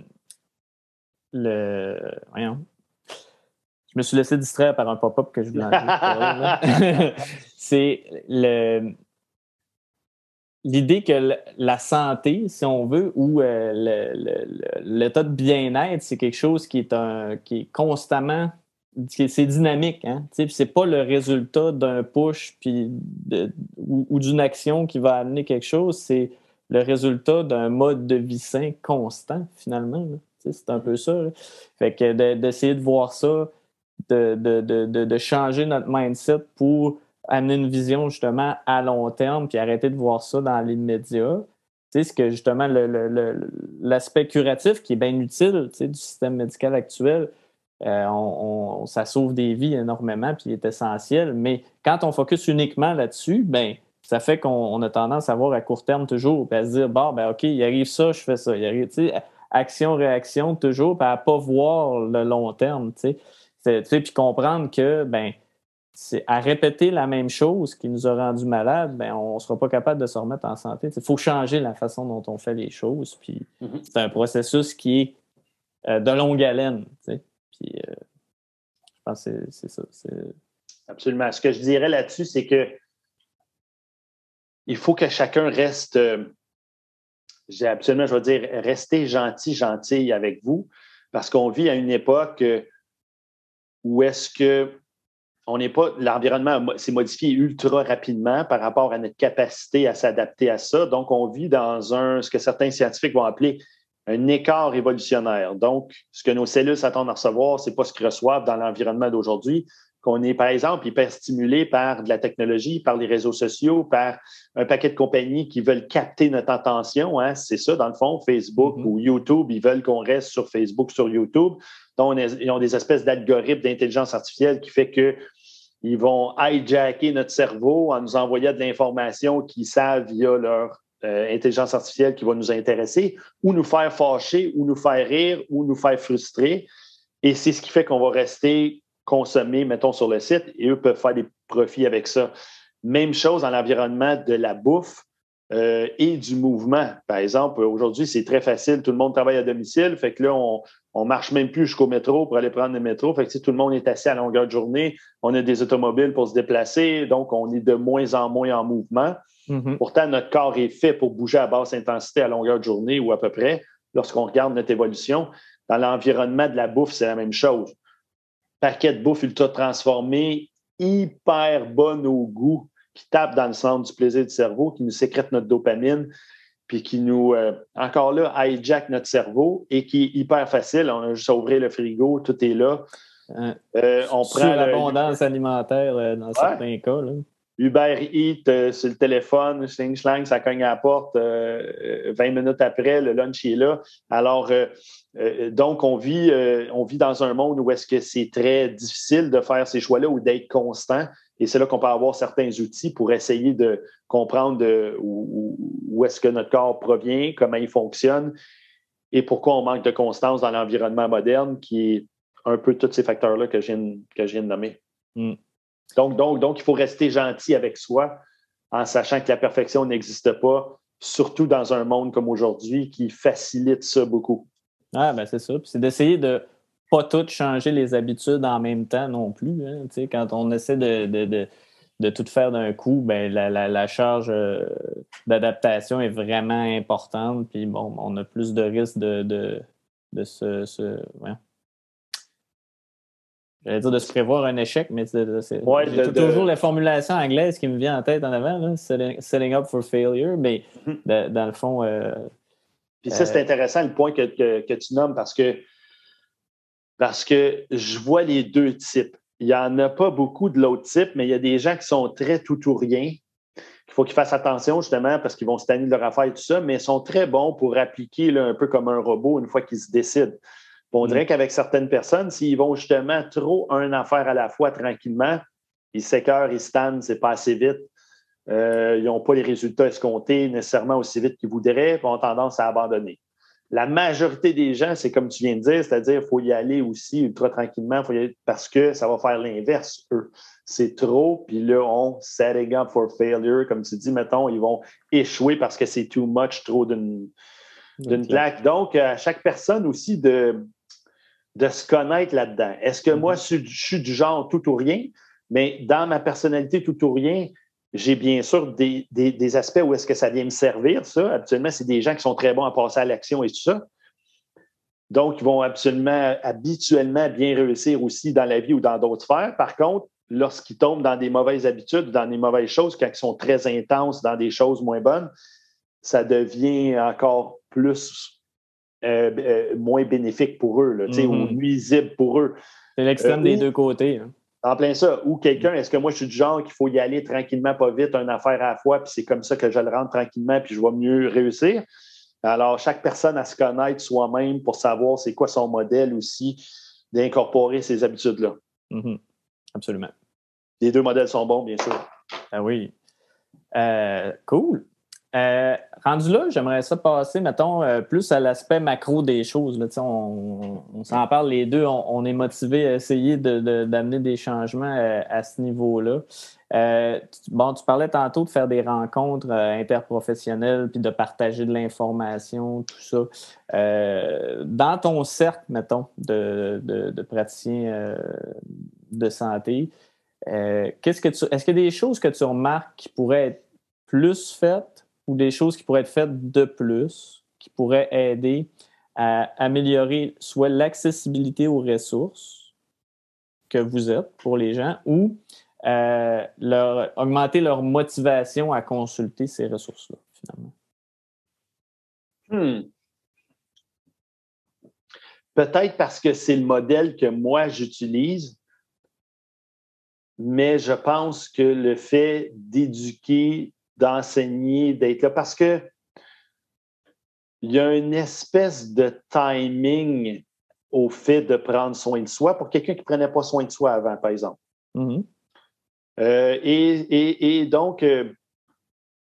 A: le voyons, je me suis laissé distraire par un pop-up que je voulais enlever. C'est le, l'idée que la santé, si on veut, ou euh, le, le, l'état de bien-être, c'est quelque chose qui est, un, qui est constamment... C'est dynamique, hein? C'est pas le résultat d'un push puis de, ou, ou d'une action qui va amener quelque chose, c'est le résultat d'un mode de vie sain constant, finalement. C'est un peu ça. Là. Fait que de, d'essayer de voir ça, de, de, de, de changer notre mindset pour amener une vision justement à long terme puis arrêter de voir ça dans l'immédiat. C'est ce que justement le, le, le, l'aspect curatif qui est bien utile du système médical actuel. Euh, on, on, ça sauve des vies énormément puis il est essentiel. Mais quand on focus uniquement là-dessus, ben ça fait qu'on on a tendance à voir à court terme toujours, puis à se dire, bon, ben OK, il arrive ça, je fais ça. Il arrive, tu sais, action, réaction toujours, puis à ne pas voir le long terme, tu sais. Puis comprendre que, ben c'est à répéter la même chose qui nous a rendu malades, ben on ne sera pas capable de se remettre en santé. Il faut changer la façon dont on fait les choses. Puis mm-hmm. c'est un processus qui est euh, de longue haleine, tu sais. Puis, euh, je pense que c'est, c'est ça. C'est...
B: Absolument. Ce que je dirais là-dessus, c'est que il faut que chacun reste, euh, j'ai absolument, je vais dire, rester gentil, gentille avec vous, parce qu'on vit à une époque où est-ce que on n'est pas, l'environnement s'est modifié ultra rapidement par rapport à notre capacité à s'adapter à ça. Donc, on vit dans un, ce que certains scientifiques vont appeler un écart évolutionnaire. Donc, ce que nos cellules s'attendent à recevoir, ce n'est pas ce qu'ils reçoivent dans l'environnement d'aujourd'hui, qu'on est, par exemple, hyper stimulé par de la technologie, par les réseaux sociaux, par un paquet de compagnies qui veulent capter notre attention. Hein? C'est ça, dans le fond, Facebook mm-hmm. ou YouTube, ils veulent qu'on reste sur Facebook, sur YouTube. Donc, ils ont des espèces d'algorithmes d'intelligence artificielle qui fait qu'ils vont hijacker notre cerveau en nous envoyant de l'information qu'ils savent via leur euh, intelligence artificielle qui va nous intéresser, ou nous faire fâcher, ou nous faire rire, ou nous faire frustrer. Et c'est ce qui fait qu'on va rester consommé, mettons, sur le site, et eux peuvent faire des profits avec ça. Même chose dans l'environnement de la bouffe euh, et du mouvement. Par exemple, aujourd'hui, c'est très facile, tout le monde travaille à domicile, fait que là, on on marche même plus jusqu'au métro pour aller prendre le métro, fait que tout le monde est assis à longueur de journée, on a des automobiles pour se déplacer, donc on est de moins en moins en mouvement. Mm-hmm. Pourtant, notre corps est fait pour bouger à basse intensité à longueur de journée ou à peu près, lorsqu'on regarde notre évolution. Dans l'environnement de la bouffe, c'est la même chose. Paquet de bouffe ultra transformé, hyper bonne au goût, qui tape dans le centre du plaisir du cerveau, qui nous sécrète notre dopamine, puis qui nous, euh, encore là, hijack notre cerveau et qui est hyper facile. On a juste à ouvrir le frigo, tout est là.
A: Euh, on prend l'abondance alimentaire euh, dans ouais. certains cas. Là.
B: Uber Eats euh, sur le téléphone, sling schlang, ça cogne à la porte. Euh, vingt minutes après, le lunch est là. Alors, euh, euh, donc, on vit, euh, on vit dans un monde où est-ce que c'est très difficile de faire ces choix-là ou d'être constant. Et c'est là qu'on peut avoir certains outils pour essayer de comprendre de, où, où est-ce que notre corps provient, comment il fonctionne et pourquoi on manque de constance dans l'environnement moderne, qui est un peu tous ces facteurs-là que je viens, que je viens de nommer. Mm. Donc, donc, donc, il faut rester gentil avec soi en sachant que la perfection n'existe pas, surtout dans un monde comme aujourd'hui qui facilite ça beaucoup.
A: Ah, ben c'est ça. Puis c'est d'essayer de pas tout changer les habitudes en même temps non plus. Hein. Tu sais, quand on essaie de, de, de, de tout faire d'un coup, ben la, la, la charge euh, d'adaptation est vraiment importante. Puis bon, on a plus de risques de, de, de se... se ouais. J'allais dire de se prévoir un échec, mais c'est, c'est,
B: ouais,
A: j'ai
B: de,
A: toujours
B: de...
A: la formulation anglaise qui me vient en tête en avant, là, setting, setting up for failure, mais mm-hmm. de, dans le fond... Euh,
B: Puis ça, euh, c'est intéressant le point que, que, que tu nommes parce que Parce que je vois les deux types. Il n'y en a pas beaucoup de l'autre type, mais il y a des gens qui sont très tout ou rien. Il faut qu'ils fassent attention, justement, parce qu'ils vont se tanner de leur affaire et tout ça, mais ils sont très bons pour appliquer là, un peu comme un robot une fois qu'ils se décident. On dirait mmh. qu'avec certaines personnes, s'ils vont justement trop une affaire à la fois tranquillement, ils s'écœurent, ils se tannent, c'est pas assez vite. Euh, ils n'ont pas les résultats escomptés nécessairement aussi vite qu'ils voudraient, ils ont tendance à abandonner. La majorité des gens, c'est comme tu viens de dire, c'est-à-dire qu'il faut y aller aussi ultra tranquillement faut y aller parce que ça va faire l'inverse, eux. C'est trop, puis là, on setting up for failure, comme tu dis, mettons, ils vont échouer parce que c'est too much, trop d'une, d'une claque. Donc, à chaque personne aussi de, de se connaître là-dedans. Est-ce que mm-hmm. moi, je suis, je suis du genre tout ou rien? Mais dans ma personnalité tout ou rien, j'ai bien sûr des, des, des aspects où est-ce que ça vient me servir, ça. Habituellement, c'est des gens qui sont très bons à passer à l'action et tout ça. Donc, ils vont absolument, habituellement bien réussir aussi dans la vie ou dans d'autres sphères. Par contre, lorsqu'ils tombent dans des mauvaises habitudes, dans des mauvaises choses, quand ils sont très intenses dans des choses moins bonnes, ça devient encore plus euh, euh, moins bénéfique pour eux, là, mm-hmm. ou nuisible pour eux.
A: C'est l'extrême euh, des ou, deux côtés. Hein.
B: En plein ça. Ou quelqu'un, est-ce que moi, je suis du genre qu'il faut y aller tranquillement, pas vite, une affaire à la fois, puis c'est comme ça que je le rentre tranquillement, puis je vais mieux réussir. Alors, chaque personne à se connaître soi-même pour savoir c'est quoi son modèle aussi, d'incorporer ces habitudes-là.
A: Mm-hmm. Absolument.
B: Les deux modèles sont bons, bien sûr.
A: Ah oui. Euh, cool. Euh, rendu là, j'aimerais ça passer, mettons, euh, plus à l'aspect macro des choses. Là, on, on s'en parle les deux, on, on est motivés à essayer de, de, d'amener des changements à, à ce niveau-là. Euh, tu, bon, tu parlais tantôt de faire des rencontres euh, interprofessionnelles puis de partager de l'information, tout ça. Euh, dans ton cercle, mettons, de, de, de praticiens euh, de santé, euh, qu'est-ce que tu, est-ce qu'il y a des choses que tu remarques qui pourraient être plus faites ou des choses qui pourraient être faites de plus, qui pourraient aider à améliorer soit l'accessibilité aux ressources que vous êtes pour les gens ou euh, leur, augmenter leur motivation à consulter ces ressources-là, finalement?
B: Hmm. Peut-être parce que c'est le modèle que moi, j'utilise, mais je pense que le fait d'éduquer, d'enseigner, d'être là, parce que il y a une espèce de timing au fait de prendre soin de soi pour quelqu'un qui ne prenait pas soin de soi avant, par exemple. Mm-hmm. Euh, et, et, et donc, euh,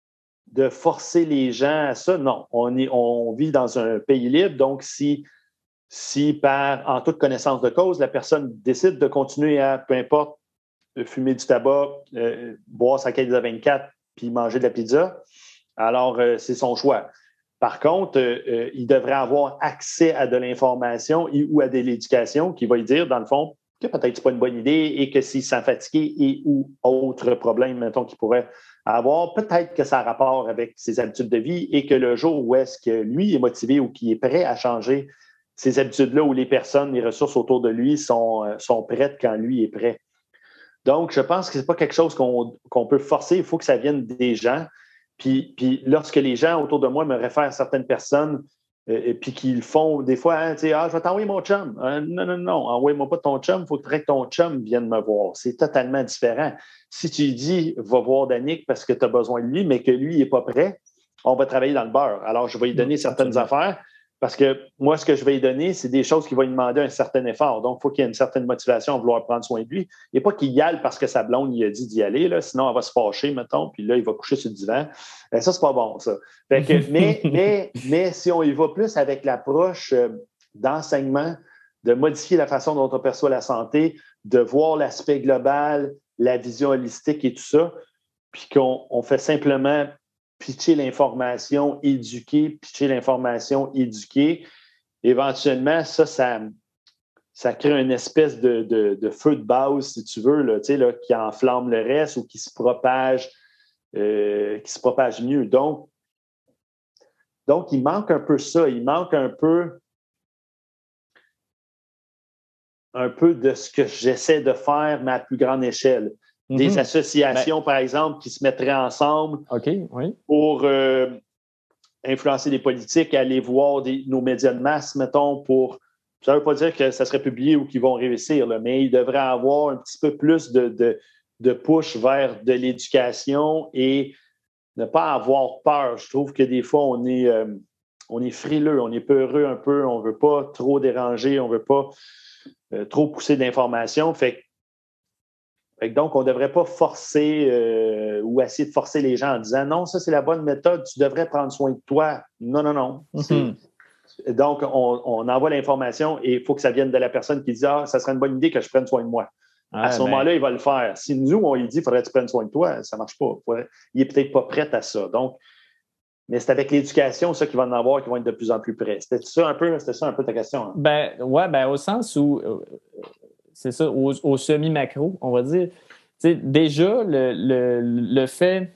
B: de forcer les gens à ça. Non, on, est, on vit dans un pays libre, donc si, si par, en toute connaissance de cause, la personne décide de continuer à, peu importe, fumer du tabac, euh, boire sa caisse de vingt-quatre, puis manger de la pizza, alors euh, c'est son choix. Par contre, euh, euh, il devrait avoir accès à de l'information et, ou à de l'éducation qui va lui dire, dans le fond, que peut-être c'est pas une bonne idée et que s'il se sent fatigué et ou autre problème, mettons, qu'il pourrait avoir, peut-être que ça a rapport avec ses habitudes de vie et que le jour où est-ce que lui est motivé ou qu'il est prêt à changer ces habitudes-là, où les personnes, les ressources autour de lui sont, sont prêtes quand lui est prêt. Donc, je pense que ce n'est pas quelque chose qu'on, qu'on peut forcer. Il faut que ça vienne des gens. Puis, puis lorsque les gens autour de moi me réfèrent à certaines personnes, euh, et puis qu'ils font des fois, hein, tu sais, ah, je vais t'envoyer mon chum. Euh, non, non, non, envoie-moi pas ton chum. Il faut que ton chum vienne me voir. C'est totalement différent. Si tu lui dis, va voir Danick parce que tu as besoin de lui, mais que lui n'est pas prêt, on va travailler dans le beurre. Alors, je vais lui donner mmh, certaines absolument. affaires. Parce que moi, ce que je vais lui donner, c'est des choses qui vont lui demander un certain effort. Donc, il faut qu'il y ait une certaine motivation à vouloir prendre soin de lui. Il n'est pas qu'il y aille parce que sa blonde lui a dit d'y aller, là, sinon elle va se fâcher, mettons, puis là, il va coucher sur le divan. Et ça, c'est pas bon, ça. Fait que, mais, mais, mais si on y va plus avec l'approche euh, d'enseignement, de modifier la façon dont on perçoit la santé, de voir l'aspect global, la vision holistique et tout ça, puis qu'on on fait simplement pitcher l'information, éduquer, pitcher l'information, éduquer. Éventuellement, ça, ça, ça crée une espèce de, de, de feu de base, si tu veux, là, là, qui enflamme le reste ou qui se propage, euh, qui se propage mieux. Donc, donc, il manque un peu ça. Il manque un peu, un peu de ce que j'essaie de faire, mais à plus grande échelle. Des mm-hmm. associations, ben, par exemple, qui se mettraient ensemble
A: okay, oui.
B: pour euh, influencer les politiques, aller voir des, nos médias de masse, mettons, pour... Ça ne veut pas dire que ça serait publié ou qu'ils vont réussir, là, mais il devrait avoir un petit peu plus de, de, de push vers de l'éducation et ne pas avoir peur. Je trouve que des fois, on est, euh, on est frileux, on est peureux un peu, on ne veut pas trop déranger, on ne veut pas euh, trop pousser d'informations. Fait Fait que donc, on ne devrait pas forcer euh, ou essayer de forcer les gens en disant non, ça, c'est la bonne méthode, tu devrais prendre soin de toi. Non, non, non. Mm-hmm. Donc, on, on envoie l'information et il faut que ça vienne de la personne qui dit ah, ça serait une bonne idée que je prenne soin de moi. Ah, à ce ben... moment-là, il va le faire. Si nous, on lui dit il faudrait que tu prennes soin de toi, ça ne marche pas. Il n'est peut-être pas prêt à ça. Donc, mais c'est avec l'éducation, ça, qu'il va en avoir, qui vont être de plus en plus près. C'était ça un peu, c'était ça un peu ta question? Hein?
A: Ben, ouais, ben, au sens où. C'est ça, au, au semi-macro, on va dire. T'sais, déjà, le, le, le fait...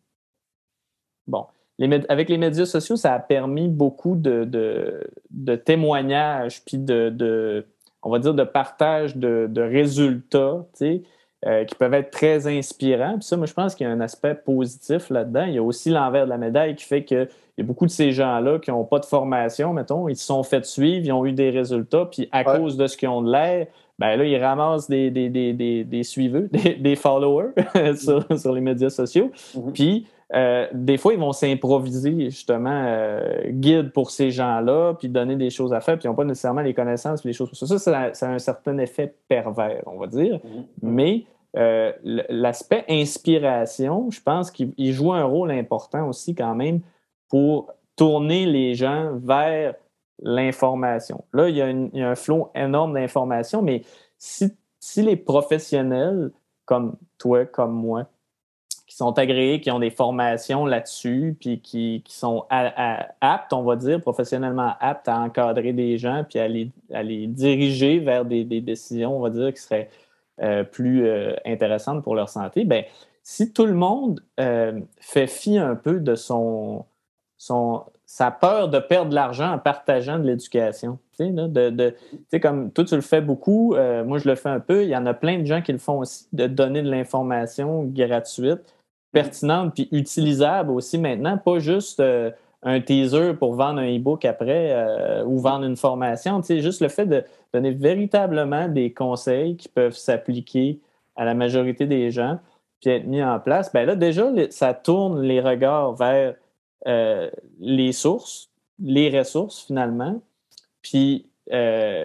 A: Bon, les, avec les médias sociaux, ça a permis beaucoup de, de, de témoignages puis de, de, on va dire, de partage de, de résultats, euh, qui peuvent être très inspirants. Puis ça, moi, je pense qu'il y a un aspect positif là-dedans. Il y a aussi l'envers de la médaille qui fait qu'il y a beaucoup de ces gens-là qui n'ont pas de formation, mettons, ils se sont fait suivre, ils ont eu des résultats, puis à ouais. cause de ce qu'ils ont de l'air, ben là, ils ramassent des, des, des, des, des suiveux, des, des followers sur, mm-hmm. sur les médias sociaux. Mm-hmm. Puis, euh, des fois, ils vont s'improviser, justement, euh, guide pour ces gens-là, puis donner des choses à faire, puis ils n'ont pas nécessairement les connaissances, puis les choses pour ça. Ça, ça, ça a un certain effet pervers, on va dire. Mm-hmm. Mais euh, l'aspect inspiration, je pense qu'il joue un rôle important aussi, quand même, pour tourner les gens vers l'information. Là, il y a, une, il y a un flot énorme d'informations, mais si, si les professionnels comme toi, comme moi, qui sont agréés, qui ont des formations là-dessus, puis qui, qui sont à, à, aptes, on va dire, professionnellement aptes à encadrer des gens, puis à les, à les diriger vers des, des décisions, on va dire, qui seraient euh, plus euh, intéressantes pour leur santé, bien, si tout le monde euh, fait fi un peu de son... son sa peur de perdre de l'argent en partageant de l'éducation. Tu sais, là, de, de, tu sais, comme toi, tu le fais beaucoup, euh, moi, je le fais un peu. Il y en a plein de gens qui le font aussi, de donner de l'information gratuite, pertinente puis utilisable aussi maintenant, pas juste euh, un teaser pour vendre un e-book après euh, ou vendre une formation. Tu sais, juste le fait de donner véritablement des conseils qui peuvent s'appliquer à la majorité des gens puis être mis en place, bien là, déjà, ça tourne les regards vers Euh, les sources, les ressources finalement, puis euh,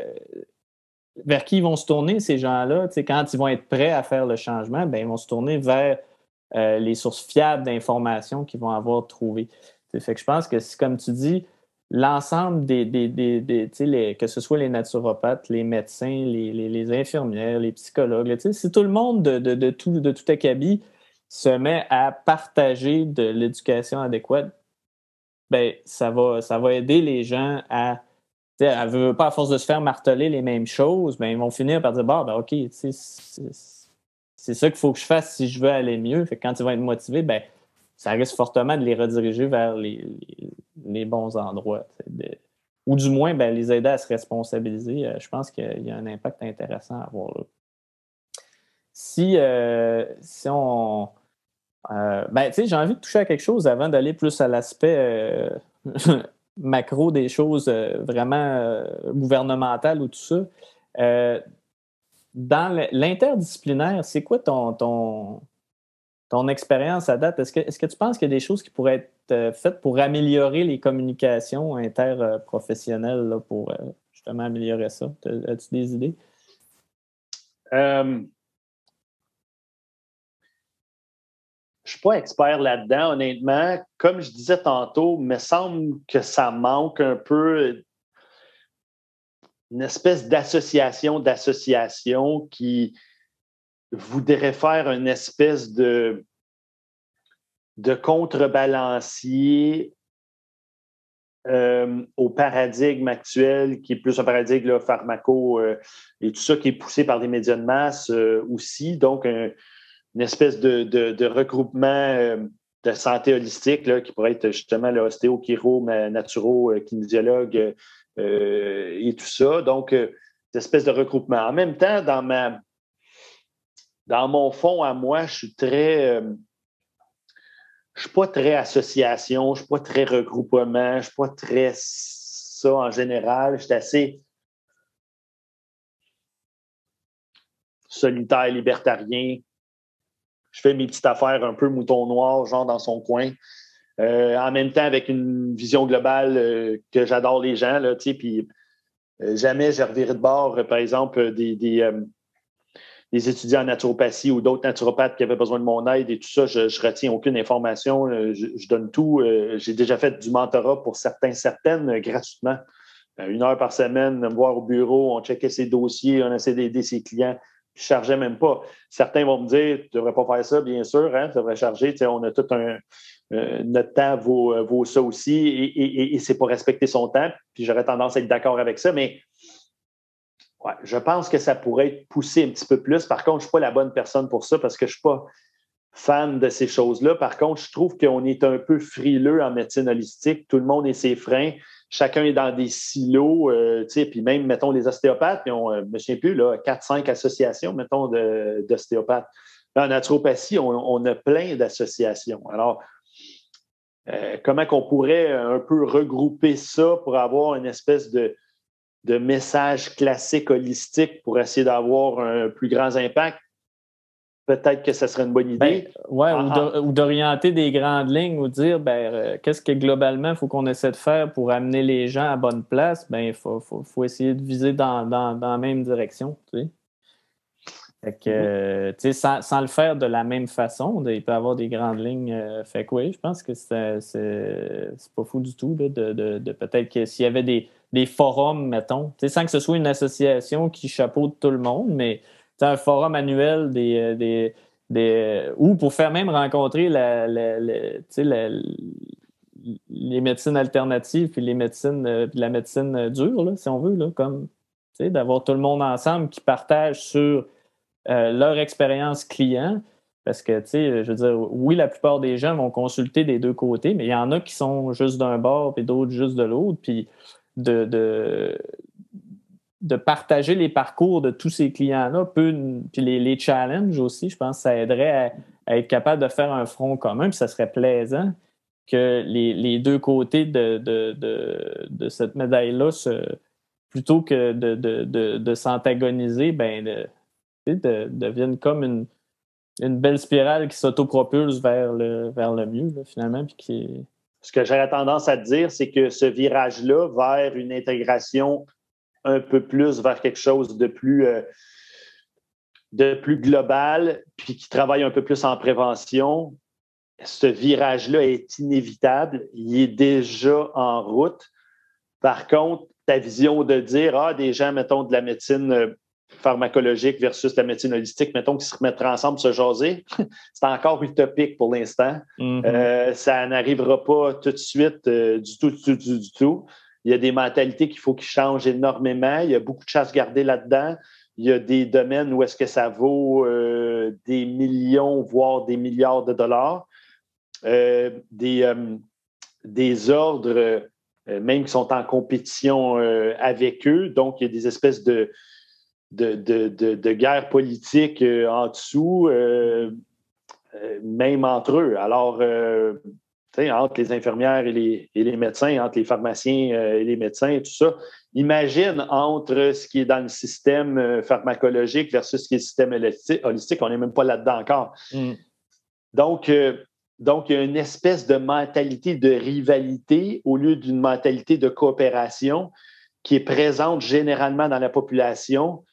A: vers qui ils vont se tourner ces gens-là, tu sais, quand ils vont être prêts à faire le changement, ben ils vont se tourner vers euh, les sources fiables d'informations qu'ils vont avoir trouvées. Ça fait que je pense que, si, comme tu dis, l'ensemble des, des, des, des tu sais, les, que ce soit les naturopathes, les médecins, les, les, les infirmières, les psychologues, là, tu sais, si tout le monde de, de, de tout, de tout acabit se met à partager de l'éducation adéquate, ben ça va, ça va aider les gens à, tu sais, elle veut pas, à force de se faire marteler les mêmes choses, ben ils vont finir par dire, bah, ben, OK, tu sais, c'est, c'est ça qu'il faut que je fasse si je veux aller mieux. Fait que quand ils vont être motivés, ben ça risque fortement de les rediriger vers les, les, les bons endroits. De, ou du moins, ben, les aider à se responsabiliser. Euh, je pense qu'il y a un impact intéressant à avoir là. Si, euh, si on... Euh, ben, tu sais, j'ai envie de toucher à quelque chose avant d'aller plus à l'aspect euh, macro des choses euh, vraiment euh, gouvernementales ou tout ça. Euh, dans l'interdisciplinaire, c'est quoi ton, ton, ton expérience à date? Est-ce que, est-ce que tu penses qu'il y a des choses qui pourraient être euh, faites pour améliorer les communications interprofessionnelles là, pour euh, justement améliorer ça? As-tu des idées?
B: Euh, je ne suis pas expert là-dedans, honnêtement. Comme je disais tantôt, il me semble que ça manque un peu une espèce d'association d'associations qui voudrait faire une espèce de, de contrebalancier euh, au paradigme actuel, qui est plus un paradigme là, pharmaco euh, et tout ça, qui est poussé par des médias de masse euh, aussi. Donc, un, une espèce de, de, de regroupement euh, de santé holistique là, qui pourrait être justement l'ostéo, chiro, naturo, kinésiologue euh, et tout ça. Donc, euh, cette espèce de regroupement. En même temps, dans ma dans mon fond à moi, je suis très... Euh, je ne suis pas très association, je ne suis pas très regroupement, je ne suis pas très ça en général. Je suis assez solitaire, libertarien. Je fais mes petites affaires un peu mouton noir, genre dans son coin. Euh, en même temps, avec une vision globale euh, que j'adore les gens, là, tu sais, puis euh, jamais je revirais de bord, euh, par exemple, des, des, euh, des étudiants en naturopathie ou d'autres naturopathes qui avaient besoin de mon aide et tout ça. Je ne retiens aucune information, euh, je, je donne tout. Euh, j'ai déjà fait du mentorat pour certains, certaines euh, gratuitement. Euh, une heure par semaine, me voir au bureau, on checkait ses dossiers, on essaie d'aider ses clients. Je ne chargeais même pas. Certains vont me dire, tu ne devrais pas faire ça, bien sûr, hein, tu devrais charger. On a tout un... Euh, notre temps vaut, vaut ça aussi et, et, et c'est pas respecter son temps. Puis j'aurais tendance à être d'accord avec ça, mais ouais, je pense que ça pourrait être poussé un petit peu plus. Par contre, je ne suis pas la bonne personne pour ça parce que je ne suis pas fan de ces choses-là. Par contre, je trouve qu'on est un peu frileux en médecine holistique. Tout le monde est ses freins. Chacun est dans des silos. Euh, puis même, mettons, les ostéopathes, ils ont, euh, je ne me souviens plus, là, quatre cinq associations, mettons, de, d'ostéopathes. En naturopathie, on, on a plein d'associations. Alors, euh, comment qu'on pourrait un peu regrouper ça pour avoir une espèce de, de message classique holistique pour essayer d'avoir un plus grand impact? Peut-être que ce serait une bonne idée.
A: Ben, ouais,
B: ah,
A: ou,
B: ah.
A: de, ou d'orienter des grandes lignes ou dire ben, euh, qu'est-ce que globalement il faut qu'on essaie de faire pour amener les gens à bonne place. Ben, il faut, faut, faut essayer de viser dans, dans, dans la même direction. Tu sais. Fait que, euh, tu sais, sans, sans le faire de la même façon, il peut y avoir des grandes lignes. Euh, fait que oui, je pense que c'est, c'est, c'est pas fou du tout là, de, de, de peut-être que s'il y avait des, des forums, mettons, tu sais, sans que ce soit une association qui chapeaute tout le monde, mais un forum annuel des, des, des ou pour faire même rencontrer la, la, la, la, les médecines alternatives puis les médecines puis la médecine dure, là, si on veut, là, comme d'avoir tout le monde ensemble qui partage sur Euh, leur expérience client, parce que, tu sais, je veux dire, oui, la plupart des gens vont consulter des deux côtés, mais il y en a qui sont juste d'un bord et d'autres juste de l'autre, puis de, de, de partager les parcours de tous ces clients-là, peut, puis les, les challenges aussi, je pense que ça aiderait à, à être capable de faire un front commun, puis ça serait plaisant que les, les deux côtés de, de, de, de cette médaille-là, se, plutôt que de, de, de, de s'antagoniser, ben de, De, deviennent comme une, une belle spirale qui s'autopropulse vers le, vers le mieux, là, finalement. Puis qui...
B: Ce que j'aurais tendance à te dire, c'est que ce virage-là vers une intégration un peu plus vers quelque chose de plus, euh, de plus global, puis qui travaille un peu plus en prévention, ce virage-là est inévitable. Il est déjà en route. Par contre, ta vision de dire, ah, des gens, mettons, de la médecine pharmacologique versus la médecine holistique, mettons, qui se remettraient ensemble se jaser, c'est encore utopique pour l'instant. Mm-hmm. Euh, ça n'arrivera pas tout de suite euh, du tout, du tout, du tout, du tout. Il y a des mentalités qu'il faut qu'ils changent énormément. Il y a beaucoup de chasse gardée là-dedans. Il y a des domaines où est-ce que ça vaut euh, des millions, voire des milliards de dollars. Euh, des, euh, des ordres, euh, même qui sont en compétition euh, avec eux. Donc, il y a des espèces de, de, de, de, de guerre politique euh, en dessous, euh, euh, même entre eux. Alors, euh, entre les infirmières et les, et les médecins, entre les pharmaciens euh, et les médecins et tout ça, imagine entre ce qui est dans le système euh, pharmacologique versus ce qui est le système holistique, on n'est même pas là-dedans encore. Mm. Donc, euh, Donc, il y a une espèce de mentalité de rivalité au lieu d'une mentalité de coopération qui est présente généralement dans la population,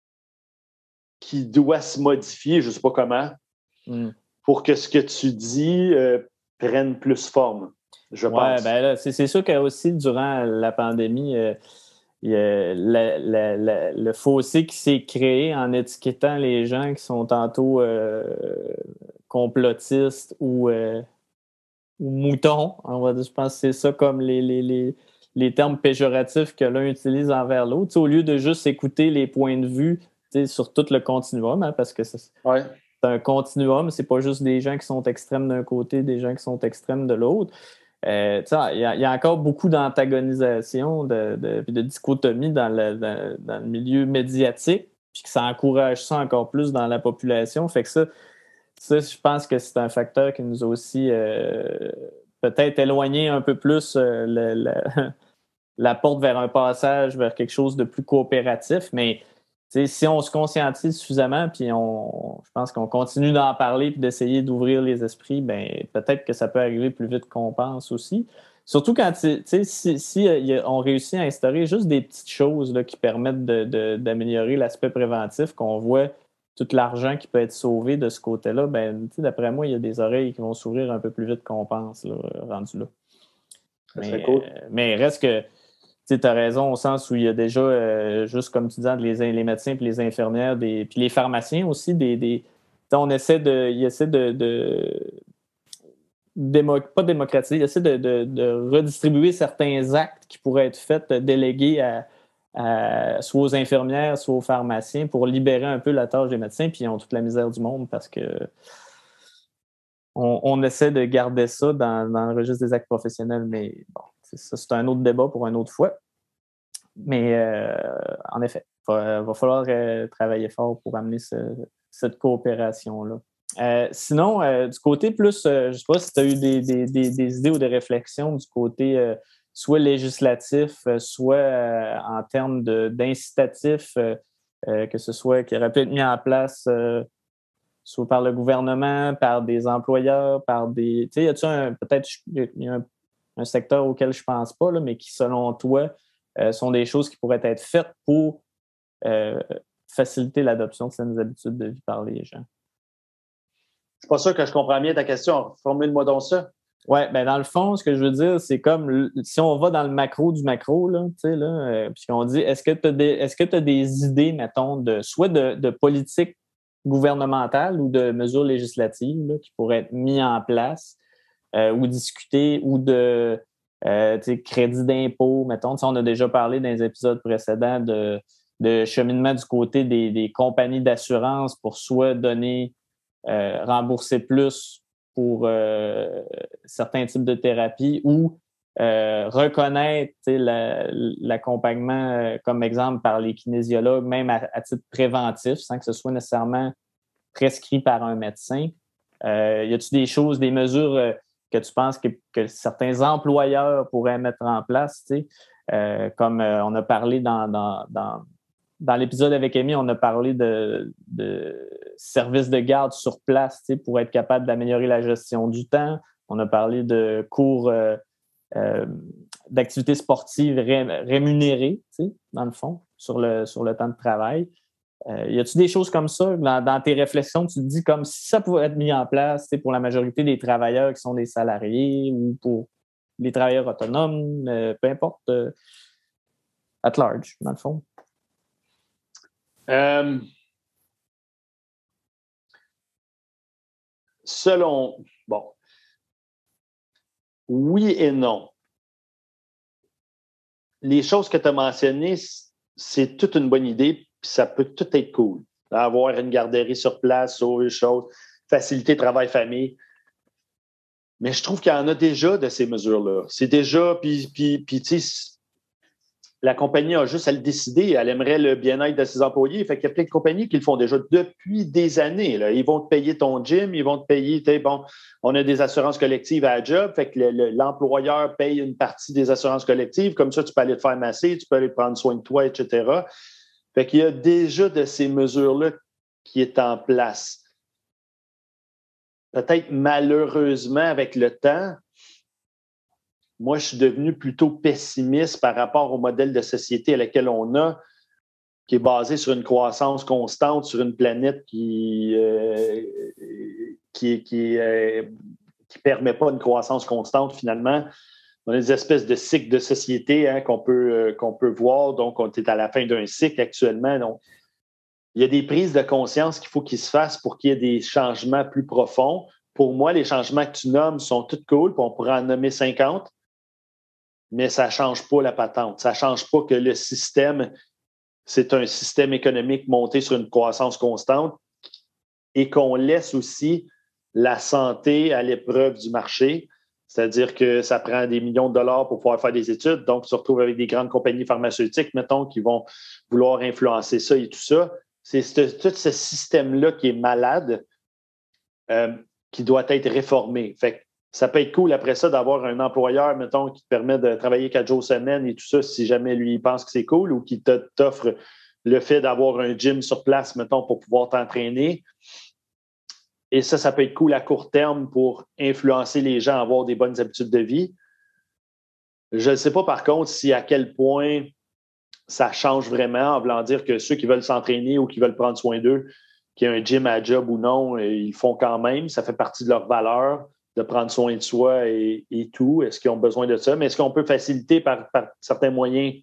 B: qui doit se modifier, je ne sais pas comment, mm. pour que ce que tu dis euh, prenne plus forme, je
A: ouais,
B: pense.
A: Ben là, c'est, c'est sûr que aussi durant la pandémie, euh, il y a la, la, la, le fossé qui s'est créé en étiquetant les gens qui sont tantôt euh, complotistes ou, euh, ou moutons. On va dire, je pense que c'est ça comme les, les, les, les termes péjoratifs que l'un utilise envers l'autre. T'sais, au lieu de juste écouter les points de vue sur tout le continuum, hein, parce que c'est,
B: ouais.
A: c'est un continuum, c'est pas juste des gens qui sont extrêmes d'un côté, des gens qui sont extrêmes de l'autre. Euh, il y, y a encore beaucoup d'antagonisation, de, de, de dichotomie dans le, dans, dans le milieu médiatique, puis que ça encourage ça encore plus dans la population. Fait que ça, ça je pense que c'est un facteur qui nous a aussi euh, peut-être éloigné un peu plus euh, le, le, la porte vers un passage vers quelque chose de plus coopératif. Mais si on se conscientise suffisamment, puis on, je pense qu'on continue d'en parler puis d'essayer d'ouvrir les esprits, ben peut-être que ça peut arriver plus vite qu'on pense aussi. Surtout quand si, si on réussit à instaurer juste des petites choses là, qui permettent de, de, d'améliorer l'aspect préventif, qu'on voit tout l'argent qui peut être sauvé de ce côté-là, ben d'après moi, il y a des oreilles qui vont s'ouvrir un peu plus vite qu'on pense, là, rendu là.
B: Ça
A: mais,
B: cool.
A: euh, mais reste que tu as raison au sens où il y a déjà, euh, juste comme tu dis, les, les médecins et les infirmières, puis les pharmaciens aussi, des, des on essaie de, ils essaient de, de démo, pas démocratiser, ils essaient de, de, de redistribuer certains actes qui pourraient être faits, délégués à, à, soit aux infirmières, soit aux pharmaciens pour libérer un peu la tâche des médecins, puis ils ont toute la misère du monde parce que on, on essaie de garder ça dans, dans le registre des actes professionnels, mais bon, c'est, ça, c'est un autre débat pour une autre fois. Mais euh, en effet, il va, va falloir euh, travailler fort pour amener ce, cette coopération-là. Euh, sinon, euh, du côté plus, euh, je ne sais pas si tu as eu des, des, des, des idées ou des réflexions du côté euh, soit législatif, euh, soit euh, en termes de, d'incitatif, euh, euh, que ce soit qui aurait pu être mis en place euh, soit par le gouvernement, par des employeurs, par des... Tu sais, y a-tu un, peut-être il y a un, un secteur auquel je ne pense pas, là, mais qui, selon toi, euh, sont des choses qui pourraient être faites pour euh, faciliter l'adoption de saines habitudes de vie par les gens?
B: Je suis pas sûr que je comprends bien ta question. Formule-moi donc ça.
A: Oui, ben dans le fond, ce que je veux dire, c'est comme si on va dans le macro du macro, là, tu sais, là, euh, puis qu'on dit est-ce que tu as des, est-ce que tu as des idées, mettons, de soit de, de politique gouvernementale ou de mesures législatives là, qui pourraient être mises en place euh, ou discutées, ou de euh, crédit d'impôt, mettons. On a déjà parlé dans les épisodes précédents de, de cheminement du côté des, des compagnies d'assurance pour soit donner, euh, rembourser plus pour euh, certains types de thérapies ou euh, reconnaître la, l'accompagnement euh, comme exemple par les kinésiologues, même à, à titre préventif, sans que ce soit nécessairement prescrit par un médecin. Euh, y a-t-il des choses, des mesures euh, que tu penses que, que certains employeurs pourraient mettre en place, tu sais, euh, comme euh, on a parlé dans, dans, dans, dans l'épisode avec Amy, on a parlé de, de services de garde sur place, tu sais, pour être capable d'améliorer la gestion du temps. On a parlé de cours euh, euh, d'activités sportives ré, rémunérées, tu sais, dans le fond, sur le, sur le temps de travail. Euh, y a-t-il des choses comme ça dans, dans tes réflexions? Tu te dis comme si ça pouvait être mis en place pour la majorité des travailleurs qui sont des salariés ou pour les travailleurs autonomes, euh, peu importe, euh, at large, dans le fond?
B: Euh, selon, bon, oui et non. Les choses que tu as mentionnées, c'est toute une bonne idée, puis ça peut tout être cool. Avoir une garderie sur place, sauver les choses, faciliter travail-famille. Mais je trouve qu'il y en a déjà de ces mesures-là. C'est déjà, puis, puis, puis tu sais, la compagnie a juste à le décider. Elle aimerait le bien-être de ses employés. Fait qu'il y a plein de compagnies qui le font déjà depuis des années. Là. Ils vont te payer ton gym, ils vont te payer, tu sais, bon, on a des assurances collectives à la job. Fait que le, le, l'employeur paye une partie des assurances collectives. Comme ça, tu peux aller te faire masser, tu peux aller prendre soin de toi, et cetera. Fait qu'il y a déjà de ces mesures-là qui est en place. Peut-être malheureusement, avec le temps, moi, je suis devenu plutôt pessimiste par rapport au modèle de société à laquelle on a, qui est basé sur une croissance constante, sur une planète qui euh, qui qui, euh, qui permet pas une croissance constante finalement. On a des espèces de cycles de société hein, qu'on peut euh, qu'on peut voir. Donc, on est à la fin d'un cycle actuellement. Donc, il y a des prises de conscience qu'il faut qu'ils se fassent pour qu'il y ait des changements plus profonds. Pour moi, les changements que tu nommes sont tous cool, puis on pourrait en nommer cinquante. Mais ça ne change pas la patente. Ça ne change pas que le système, c'est un système économique monté sur une croissance constante et qu'on laisse aussi la santé à l'épreuve du marché. C'est-à-dire que ça prend des millions de dollars pour pouvoir faire des études. Donc, on se retrouve avec des grandes compagnies pharmaceutiques, mettons, qui vont vouloir influencer ça et tout ça. C'est ce, tout ce système-là qui est malade, euh, qui doit être réformé. Fait que ça peut être cool après ça d'avoir un employeur, mettons, qui te permet de travailler quatre jours semaine et tout ça, si jamais lui il pense que c'est cool, ou qui te, t'offre le fait d'avoir un gym sur place, mettons, pour pouvoir t'entraîner. Et ça, ça peut être cool à court terme pour influencer les gens à avoir des bonnes habitudes de vie. Je ne sais pas, par contre, si à quel point ça change vraiment, en voulant dire que ceux qui veulent s'entraîner ou qui veulent prendre soin d'eux, qu'il y ait un gym à job ou non, ils le font quand même. Ça fait partie de leur valeur de prendre soin de soi et, et tout. Est-ce qu'ils ont besoin de ça? Mais est-ce qu'on peut faciliter par, par certains moyens?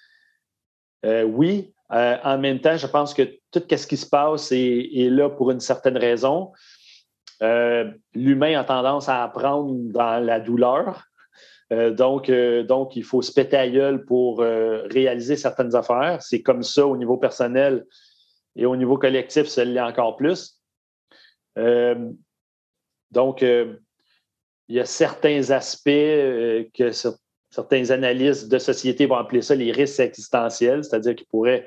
B: Euh, oui. Euh, en même temps, je pense que tout ce qui se passe est, est là pour une certaine raison. Euh, l'humain a tendance à apprendre dans la douleur. Euh, donc, euh, donc, il faut se péter à gueule pour euh, réaliser certaines affaires. C'est comme ça au niveau personnel et au niveau collectif, ça l'est encore plus. Euh, donc, euh, il y a certains aspects euh, que sur, certains analystes de société vont appeler ça les risques existentiels, c'est-à-dire qu'ils pourraient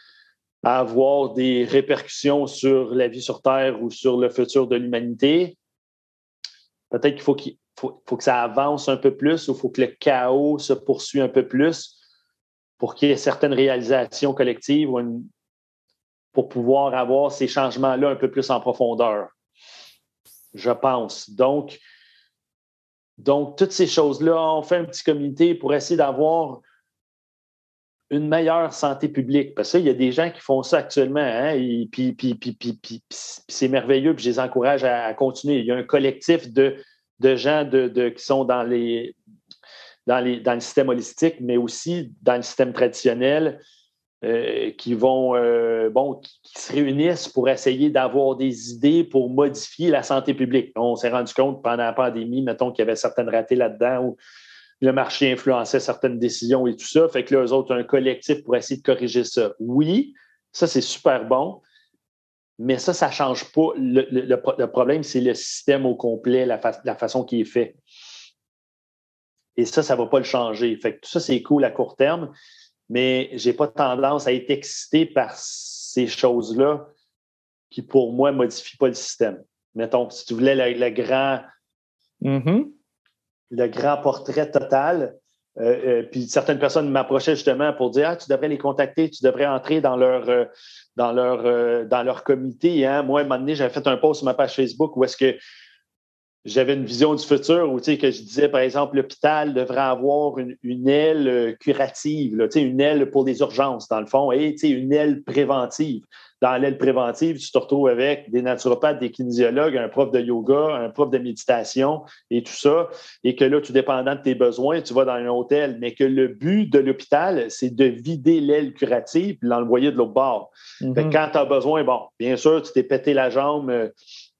B: avoir des répercussions sur la vie sur Terre ou sur le futur de l'humanité. Peut-être qu'il faut, qu'il faut, faut que ça avance un peu plus ou il faut que le chaos se poursuive un peu plus pour qu'il y ait certaines réalisations collectives ou une, pour pouvoir avoir ces changements-là un peu plus en profondeur, je pense. Donc, donc toutes ces choses-là, on fait un petit comité pour essayer d'avoir une meilleure santé publique. Parce que il y a des gens qui font ça actuellement, hein, et puis, puis, puis, puis, puis, puis c'est merveilleux, puis je les encourage à, à continuer. Il y a un collectif de, de gens de, de, qui sont dans, les, dans, les, dans le système holistique, mais aussi dans le système traditionnel, euh, qui vont, euh, bon, qui, qui se réunissent pour essayer d'avoir des idées pour modifier la santé publique. On s'est rendu compte pendant la pandémie, mettons qu'il y avait certaines ratées là-dedans où le marché influençait certaines décisions et tout ça. Fait que là, eux autres, un collectif pour essayer de corriger ça. Oui, ça, c'est super bon, mais ça, ça ne change pas. Le, le, le problème, c'est le système au complet, la, fa- la façon qui est fait. Et ça, ça ne va pas le changer. Fait que tout ça, c'est cool à court terme, mais je n'ai pas tendance à être excité par ces choses-là qui, pour moi, ne modifient pas le système. Mettons, si tu voulais le, le grand...
A: Mm-hmm.
B: le grand portrait total. Euh, euh, puis certaines personnes m'approchaient justement pour dire « Ah, tu devrais les contacter, tu devrais entrer dans leur, euh, dans leur, euh, dans leur comité. Hein? » Moi, à un moment donné, j'avais fait un post sur ma page Facebook où est-ce que j'avais une vision du futur où, tu sais, que je disais, par exemple, l'hôpital devrait avoir une, une aile curative, là, tu sais, une aile pour les urgences, dans le fond, et, tu sais, une aile préventive. Dans l'aile préventive, tu te retrouves avec des naturopathes, des kinésiologues, un prof de yoga, un prof de méditation et tout ça, et que là, tout dépendant de tes besoins, tu vas dans un hôtel, mais que le but de l'hôpital, c'est de vider l'aile curative et l'envoyer de l'autre bord. Mm-hmm. Fait que quand tu as besoin, bon, bien sûr, tu t'es pété la jambe euh,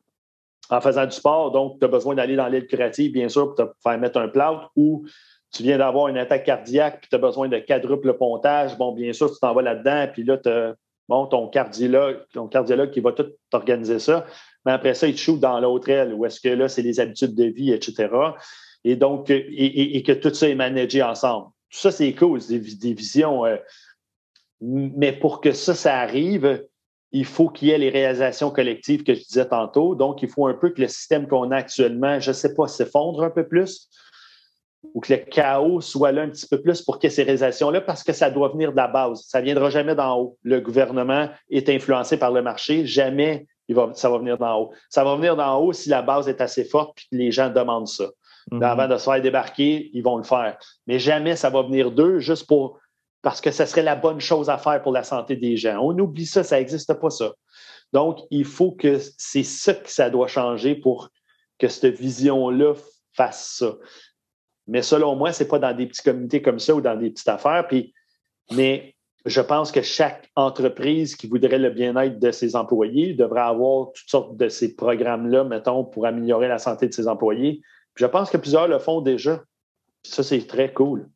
B: en faisant du sport, donc tu as besoin d'aller dans l'aile curative, bien sûr, pour te faire mettre un plâtre, ou tu viens d'avoir une attaque cardiaque puis tu as besoin de quadruple pontage, bon, bien sûr, tu t'en vas là-dedans, puis là, tu as bon, ton cardiologue, ton cardiologue qui va tout t'organiser ça, mais après ça, il te shoot dans l'autre aile, où est-ce que là, c'est les habitudes de vie, et cetera. Et donc, et, et, et que tout ça est managé ensemble. Tout ça, c'est cool, c'est des, des visions. Euh, mais pour que ça, ça arrive, il faut qu'il y ait les réalisations collectives que je disais tantôt. Donc, il faut un peu que le système qu'on a actuellement, je ne sais pas, s'effondre un peu plus, ou que le chaos soit là un petit peu plus pour qu'il y ait ces réalisations-là, parce que ça doit venir de la base. Ça ne viendra jamais d'en haut. Le gouvernement est influencé par le marché. Jamais il va, ça va venir d'en haut. Ça va venir d'en haut si la base est assez forte et que les gens demandent ça. Mm-hmm. Avant de se faire débarquer, ils vont le faire. Mais jamais ça va venir d'eux juste pour parce que ça serait la bonne chose à faire pour la santé des gens. On oublie ça, ça n'existe pas ça. Donc, il faut que c'est ça que ça doit changer pour que cette vision-là fasse ça. Mais selon moi, ce n'est pas dans des petits comités comme ça ou dans des petites affaires. Puis, mais je pense que chaque entreprise qui voudrait le bien-être de ses employés devrait avoir toutes sortes de ces programmes-là, mettons, pour améliorer la santé de ses employés. Puis je pense que plusieurs le font déjà. Puis ça, c'est très cool.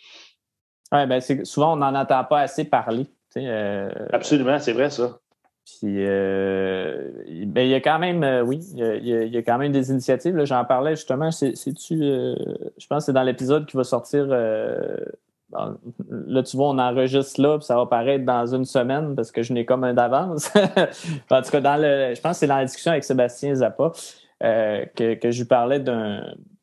A: Oui, bien, souvent, on n'en entend pas assez parler. Euh,
B: Absolument, c'est vrai, ça.
A: Puis, euh, ben, il y a quand même, euh, oui, il y a, il y a quand même des initiatives. Là, j'en parlais justement, c'est, c'est-tu, euh, je pense que c'est dans l'épisode qui va sortir. Euh, dans, là, tu vois, on enregistre là, puis ça va paraître dans une semaine parce que je n'ai comme un d'avance. En tout cas, dans le, je pense que c'est dans la discussion avec Sébastien Zappa euh, que, que je lui parlais d'un.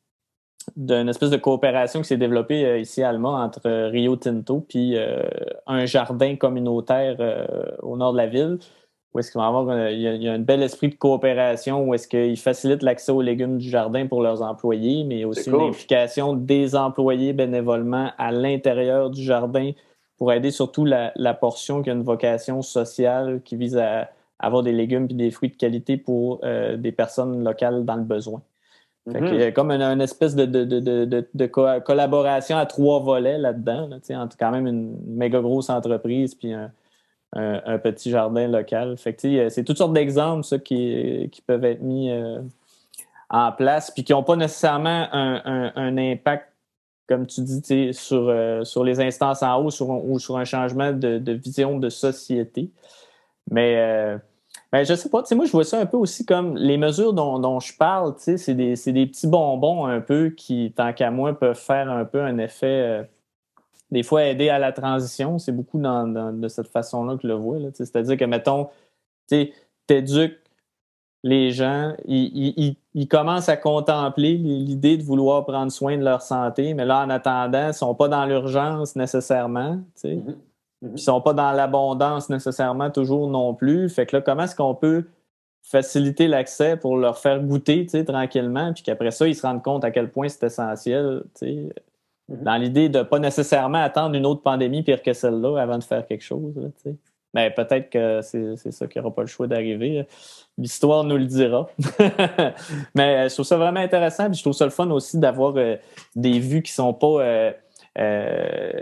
A: d'une espèce de coopération qui s'est développée euh, ici à Alma entre euh, Rio Tinto puis euh, un jardin communautaire euh, au nord de la ville, où est-ce qu'il va y avoir euh, il y a, il y a un bel esprit de coopération, où est-ce qu'ils facilitent l'accès aux légumes du jardin pour leurs employés, mais aussi cool. Une implication des employés bénévolement à l'intérieur du jardin pour aider surtout la, la portion qui a une vocation sociale qui vise à avoir des légumes et des fruits de qualité pour euh, des personnes locales dans le besoin. Fait mm-hmm. que, comme une, une espèce de, de, de, de, de co- collaboration à trois volets là-dedans, là, entre quand même une méga grosse entreprise puis un, un, un petit jardin local. Fait que, c'est toutes sortes d'exemples ça, qui, qui peuvent être mis euh, en place puis qui n'ont pas nécessairement un, un, un impact, comme tu dis, sur, euh, sur les instances en haut sur, ou sur un changement de, de vision de société. Mais... Euh, Ben, je sais pas, tu sais, moi, je vois ça un peu aussi comme les mesures dont, dont je parle, tu sais, c'est des, c'est des petits bonbons un peu qui, tant qu'à moi, peuvent faire un peu un effet, euh, des fois, aider à la transition. C'est beaucoup dans, dans, de cette façon-là que je le vois, là, tu sais, c'est-à-dire que, mettons, tu sais, t'éduques les gens, ils, ils, ils, ils commencent à contempler l'idée de vouloir prendre soin de leur santé, mais là, en attendant, ils ne sont pas dans l'urgence nécessairement, tu sais. Mm-hmm. Puis ils ne sont pas dans l'abondance nécessairement toujours non plus. Fait que là, comment est-ce qu'on peut faciliter l'accès pour leur faire goûter tranquillement, puis qu'après ça, ils se rendent compte à quel point c'est essentiel, mm-hmm. dans l'idée de ne pas nécessairement attendre une autre pandémie pire que celle-là avant de faire quelque chose. Là, mais peut-être que c'est, c'est ça qui n'aura pas le choix d'arriver. L'histoire nous le dira. Mais je trouve ça vraiment intéressant, puis je trouve ça le fun aussi d'avoir euh, des vues qui ne sont pas... Euh, euh,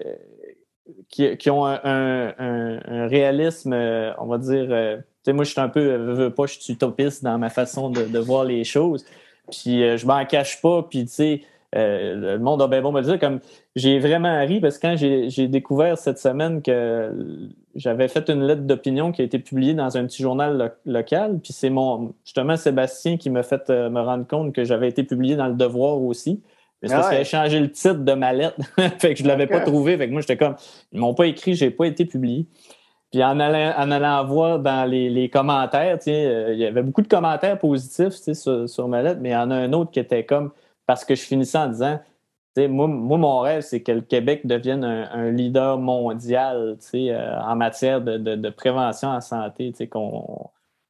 A: Qui, qui ont un, un, un, un réalisme, euh, on va dire, euh, tu sais, moi, je suis un peu, euh, veux pas, je suis utopiste dans ma façon de, de voir les choses, puis euh, je m'en cache pas, puis tu sais, euh, le monde a bien beau me le dire, comme, j'ai vraiment ri, parce que quand j'ai, j'ai découvert cette semaine que j'avais fait une lettre d'opinion qui a été publiée dans un petit journal lo- local, puis c'est mon, justement, Sébastien qui m'a fait euh, me rendre compte que j'avais été publié dans Le Devoir aussi. Mais c'est parce qu'il avait changé le titre de ma lettre. Fait que je ne l'avais okay. pas trouvé. Fait que moi, j'étais comme, ils ne m'ont pas écrit, je n'ai pas été publié. Puis en allant, en allant voir dans les, les commentaires, euh, il y avait beaucoup de commentaires positifs sur, sur ma lettre, mais il y en a un autre qui était comme, parce que je finissais en disant, moi, moi, mon rêve, c'est que le Québec devienne un, un leader mondial euh, en matière de, de, de prévention en santé, qu'on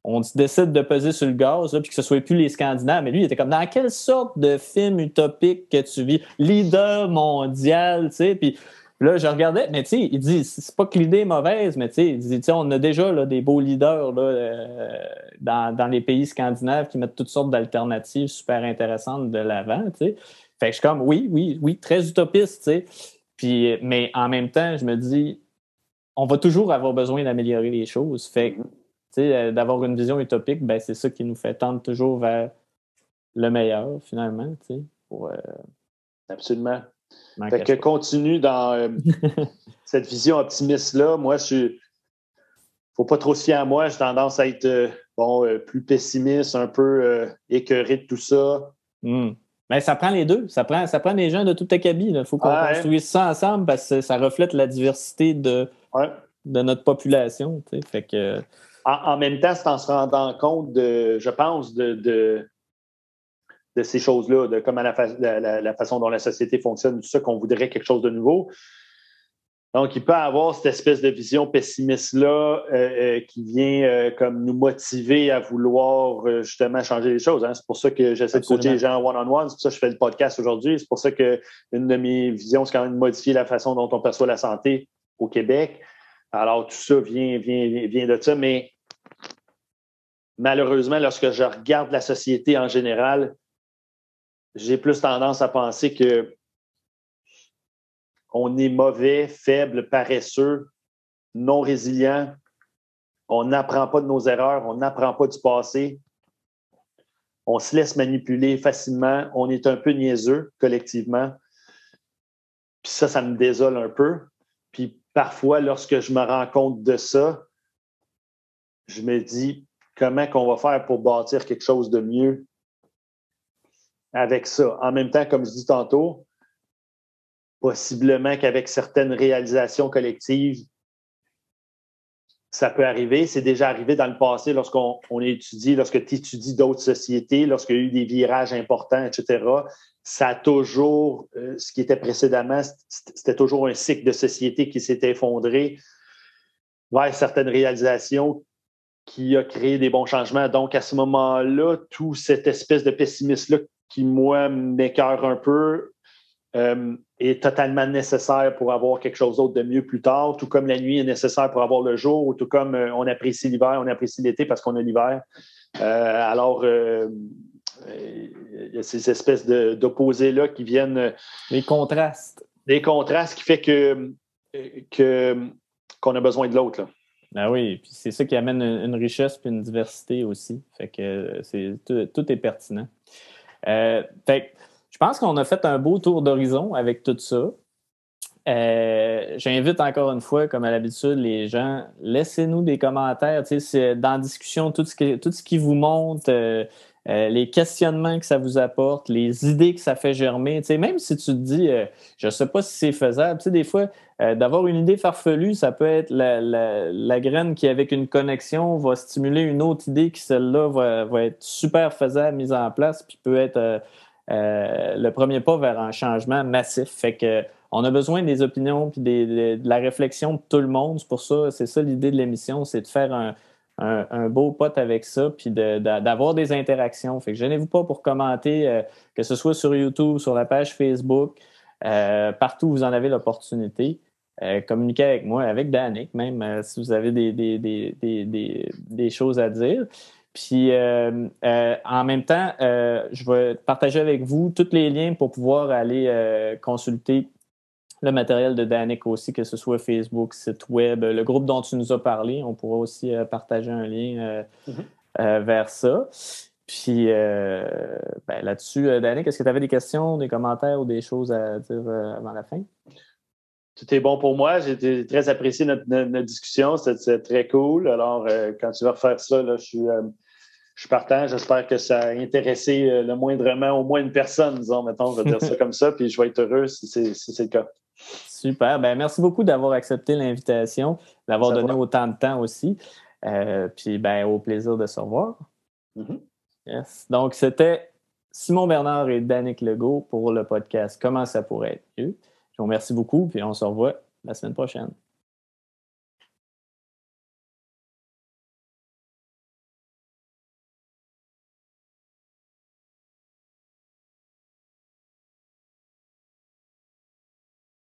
A: on décide de peser sur le gaz, là, puis que ce soit plus les Scandinaves. Mais lui, il était comme, dans quelle sorte de film utopique que tu vis? Leader mondial, tu sais, puis là, je regardais, mais tu sais, il dit, c'est pas que l'idée est mauvaise, mais tu sais, il dit, tu sais, on a déjà là, des beaux leaders là, euh, dans, dans les pays scandinaves qui mettent toutes sortes d'alternatives super intéressantes de l'avant, tu sais. Fait que je suis comme, oui, oui, oui, très utopiste, tu sais. Puis, mais en même temps, je me dis, on va toujours avoir besoin d'améliorer les choses. Fait que, tu sais, d'avoir une vision utopique, ben c'est ça qui nous fait tendre toujours vers le meilleur, finalement, tu sais, pour... Euh,
B: Absolument. Fait que continue dans euh, cette vision optimiste-là. Moi, je suis... faut pas trop se fier à moi. J'ai tendance à être euh, bon, euh, plus pessimiste, un peu euh, écœuré de tout ça.
A: Mm. Mais ça prend les deux. Ça prend, ça prend des gens de tout acabit. Il faut qu'on ah, construise hein? ça ensemble parce que ça reflète la diversité de,
B: ouais.
A: de notre population. Tu sais. Fait que...
B: en, en même temps, c'est en se rendant compte, de, je pense, de, de, de ces choses-là, de comment la, fa- la, la, la façon dont la société fonctionne, tout ça, qu'on voudrait quelque chose de nouveau. Donc, il peut avoir cette espèce de vision pessimiste-là euh, euh, qui vient euh, comme nous motiver à vouloir euh, justement changer les choses. Hein. C'est pour ça que j'essaie Absolument. de coacher les gens one-on-one. C'est pour ça que je fais le podcast aujourd'hui. C'est pour ça qu'une de mes visions, c'est quand même de modifier la façon dont on perçoit la santé au Québec. Alors, tout ça vient, vient, vient de ça. Mais malheureusement, lorsque je regarde la société en général, j'ai plus tendance à penser que on est mauvais, faible, paresseux, non résilient. On n'apprend pas de nos erreurs, on n'apprend pas du passé. On se laisse manipuler facilement. On est un peu niaiseux collectivement. Puis ça, ça me désole un peu. Puis parfois, lorsque je me rends compte de ça, je me dis comment qu'on va faire pour bâtir quelque chose de mieux avec ça. En même temps, comme je dis tantôt, possiblement qu'avec certaines réalisations collectives, ça peut arriver. C'est déjà arrivé dans le passé lorsqu'on on étudie, lorsque tu étudies d'autres sociétés, lorsqu'il y a eu des virages importants, et cetera. Ça a toujours, euh, ce qui était précédemment, c'était toujours un cycle de société qui s'est effondré vers certaines réalisations qui a créé des bons changements. Donc, à ce moment-là, tout cette espèce de pessimisme-là qui, moi, m'écœure un peu, Euh, est totalement nécessaire pour avoir quelque chose d'autre de mieux plus tard, tout comme la nuit est nécessaire pour avoir le jour, ou tout comme euh, on apprécie l'hiver, on apprécie l'été parce qu'on a l'hiver. Euh, alors, euh, il y a ces espèces de, d'opposés-là qui viennent...
A: Les contrastes.
B: Des contrastes qui fait que, que, qu'on a besoin de l'autre. Là.
A: Ah oui, puis c'est ça qui amène une, une richesse puis une diversité aussi. Fait que c'est, tout, tout est pertinent. Euh, fait que je pense qu'on a fait un beau tour d'horizon avec tout ça. Euh, j'invite encore une fois, comme à l'habitude, les gens, laissez-nous des commentaires. Tu sais, c'est dans la discussion, tout ce qui, tout ce qui vous montre, euh, euh, les questionnements que ça vous apporte, les idées que ça fait germer. Tu sais, même si tu te dis, euh, je ne sais pas si c'est faisable, tu sais, des fois, euh, d'avoir une idée farfelue, ça peut être la, la, la graine qui, avec une connexion, va stimuler une autre idée qui, celle-là, va, va être super faisable, mise en place, puis peut être... Euh, Euh, le premier pas vers un changement massif. Fait que on a besoin des opinions puis des, des, de la réflexion de tout le monde. C'est pour ça, c'est ça l'idée de l'émission, c'est de faire un, un, un beau pote avec ça puis de, de, d'avoir des interactions. Fait que gênez-vous pas pour commenter, euh, que ce soit sur YouTube, sur la page Facebook, euh, partout où vous en avez l'opportunité. Euh, communiquer avec moi, avec Danick, même euh, si vous avez des, des, des, des, des, des choses à dire. Puis, euh, euh, en même temps, euh, je vais partager avec vous tous les liens pour pouvoir aller euh, consulter le matériel de Danick aussi, que ce soit Facebook, site web, le groupe dont tu nous as parlé. On pourra aussi euh, partager un lien euh, mm-hmm. euh, vers ça. Puis, euh, ben, là-dessus, euh, Danick, est-ce que tu avais des questions, des commentaires ou des choses à dire euh, avant la fin?
B: Tout est bon pour moi. J'ai très apprécié notre, notre, notre discussion. C'était très cool. Alors, euh, quand tu vas refaire ça, là, je suis... Euh, Je suis partant. J'espère que ça a intéressé le moindrement au moins une personne, disons, mettons, je vais dire ça comme ça, puis je vais être heureux si c'est, si c'est le cas.
A: Super. Ben, merci beaucoup d'avoir accepté l'invitation, d'avoir ça donné va. autant de temps aussi. Euh, puis, ben, au plaisir de se revoir. Mm-hmm. Yes. Donc, c'était Simon Bernard et Danick Legault pour le podcast Comment ça pourrait être mieux. Je vous remercie beaucoup, puis on se revoit la semaine prochaine.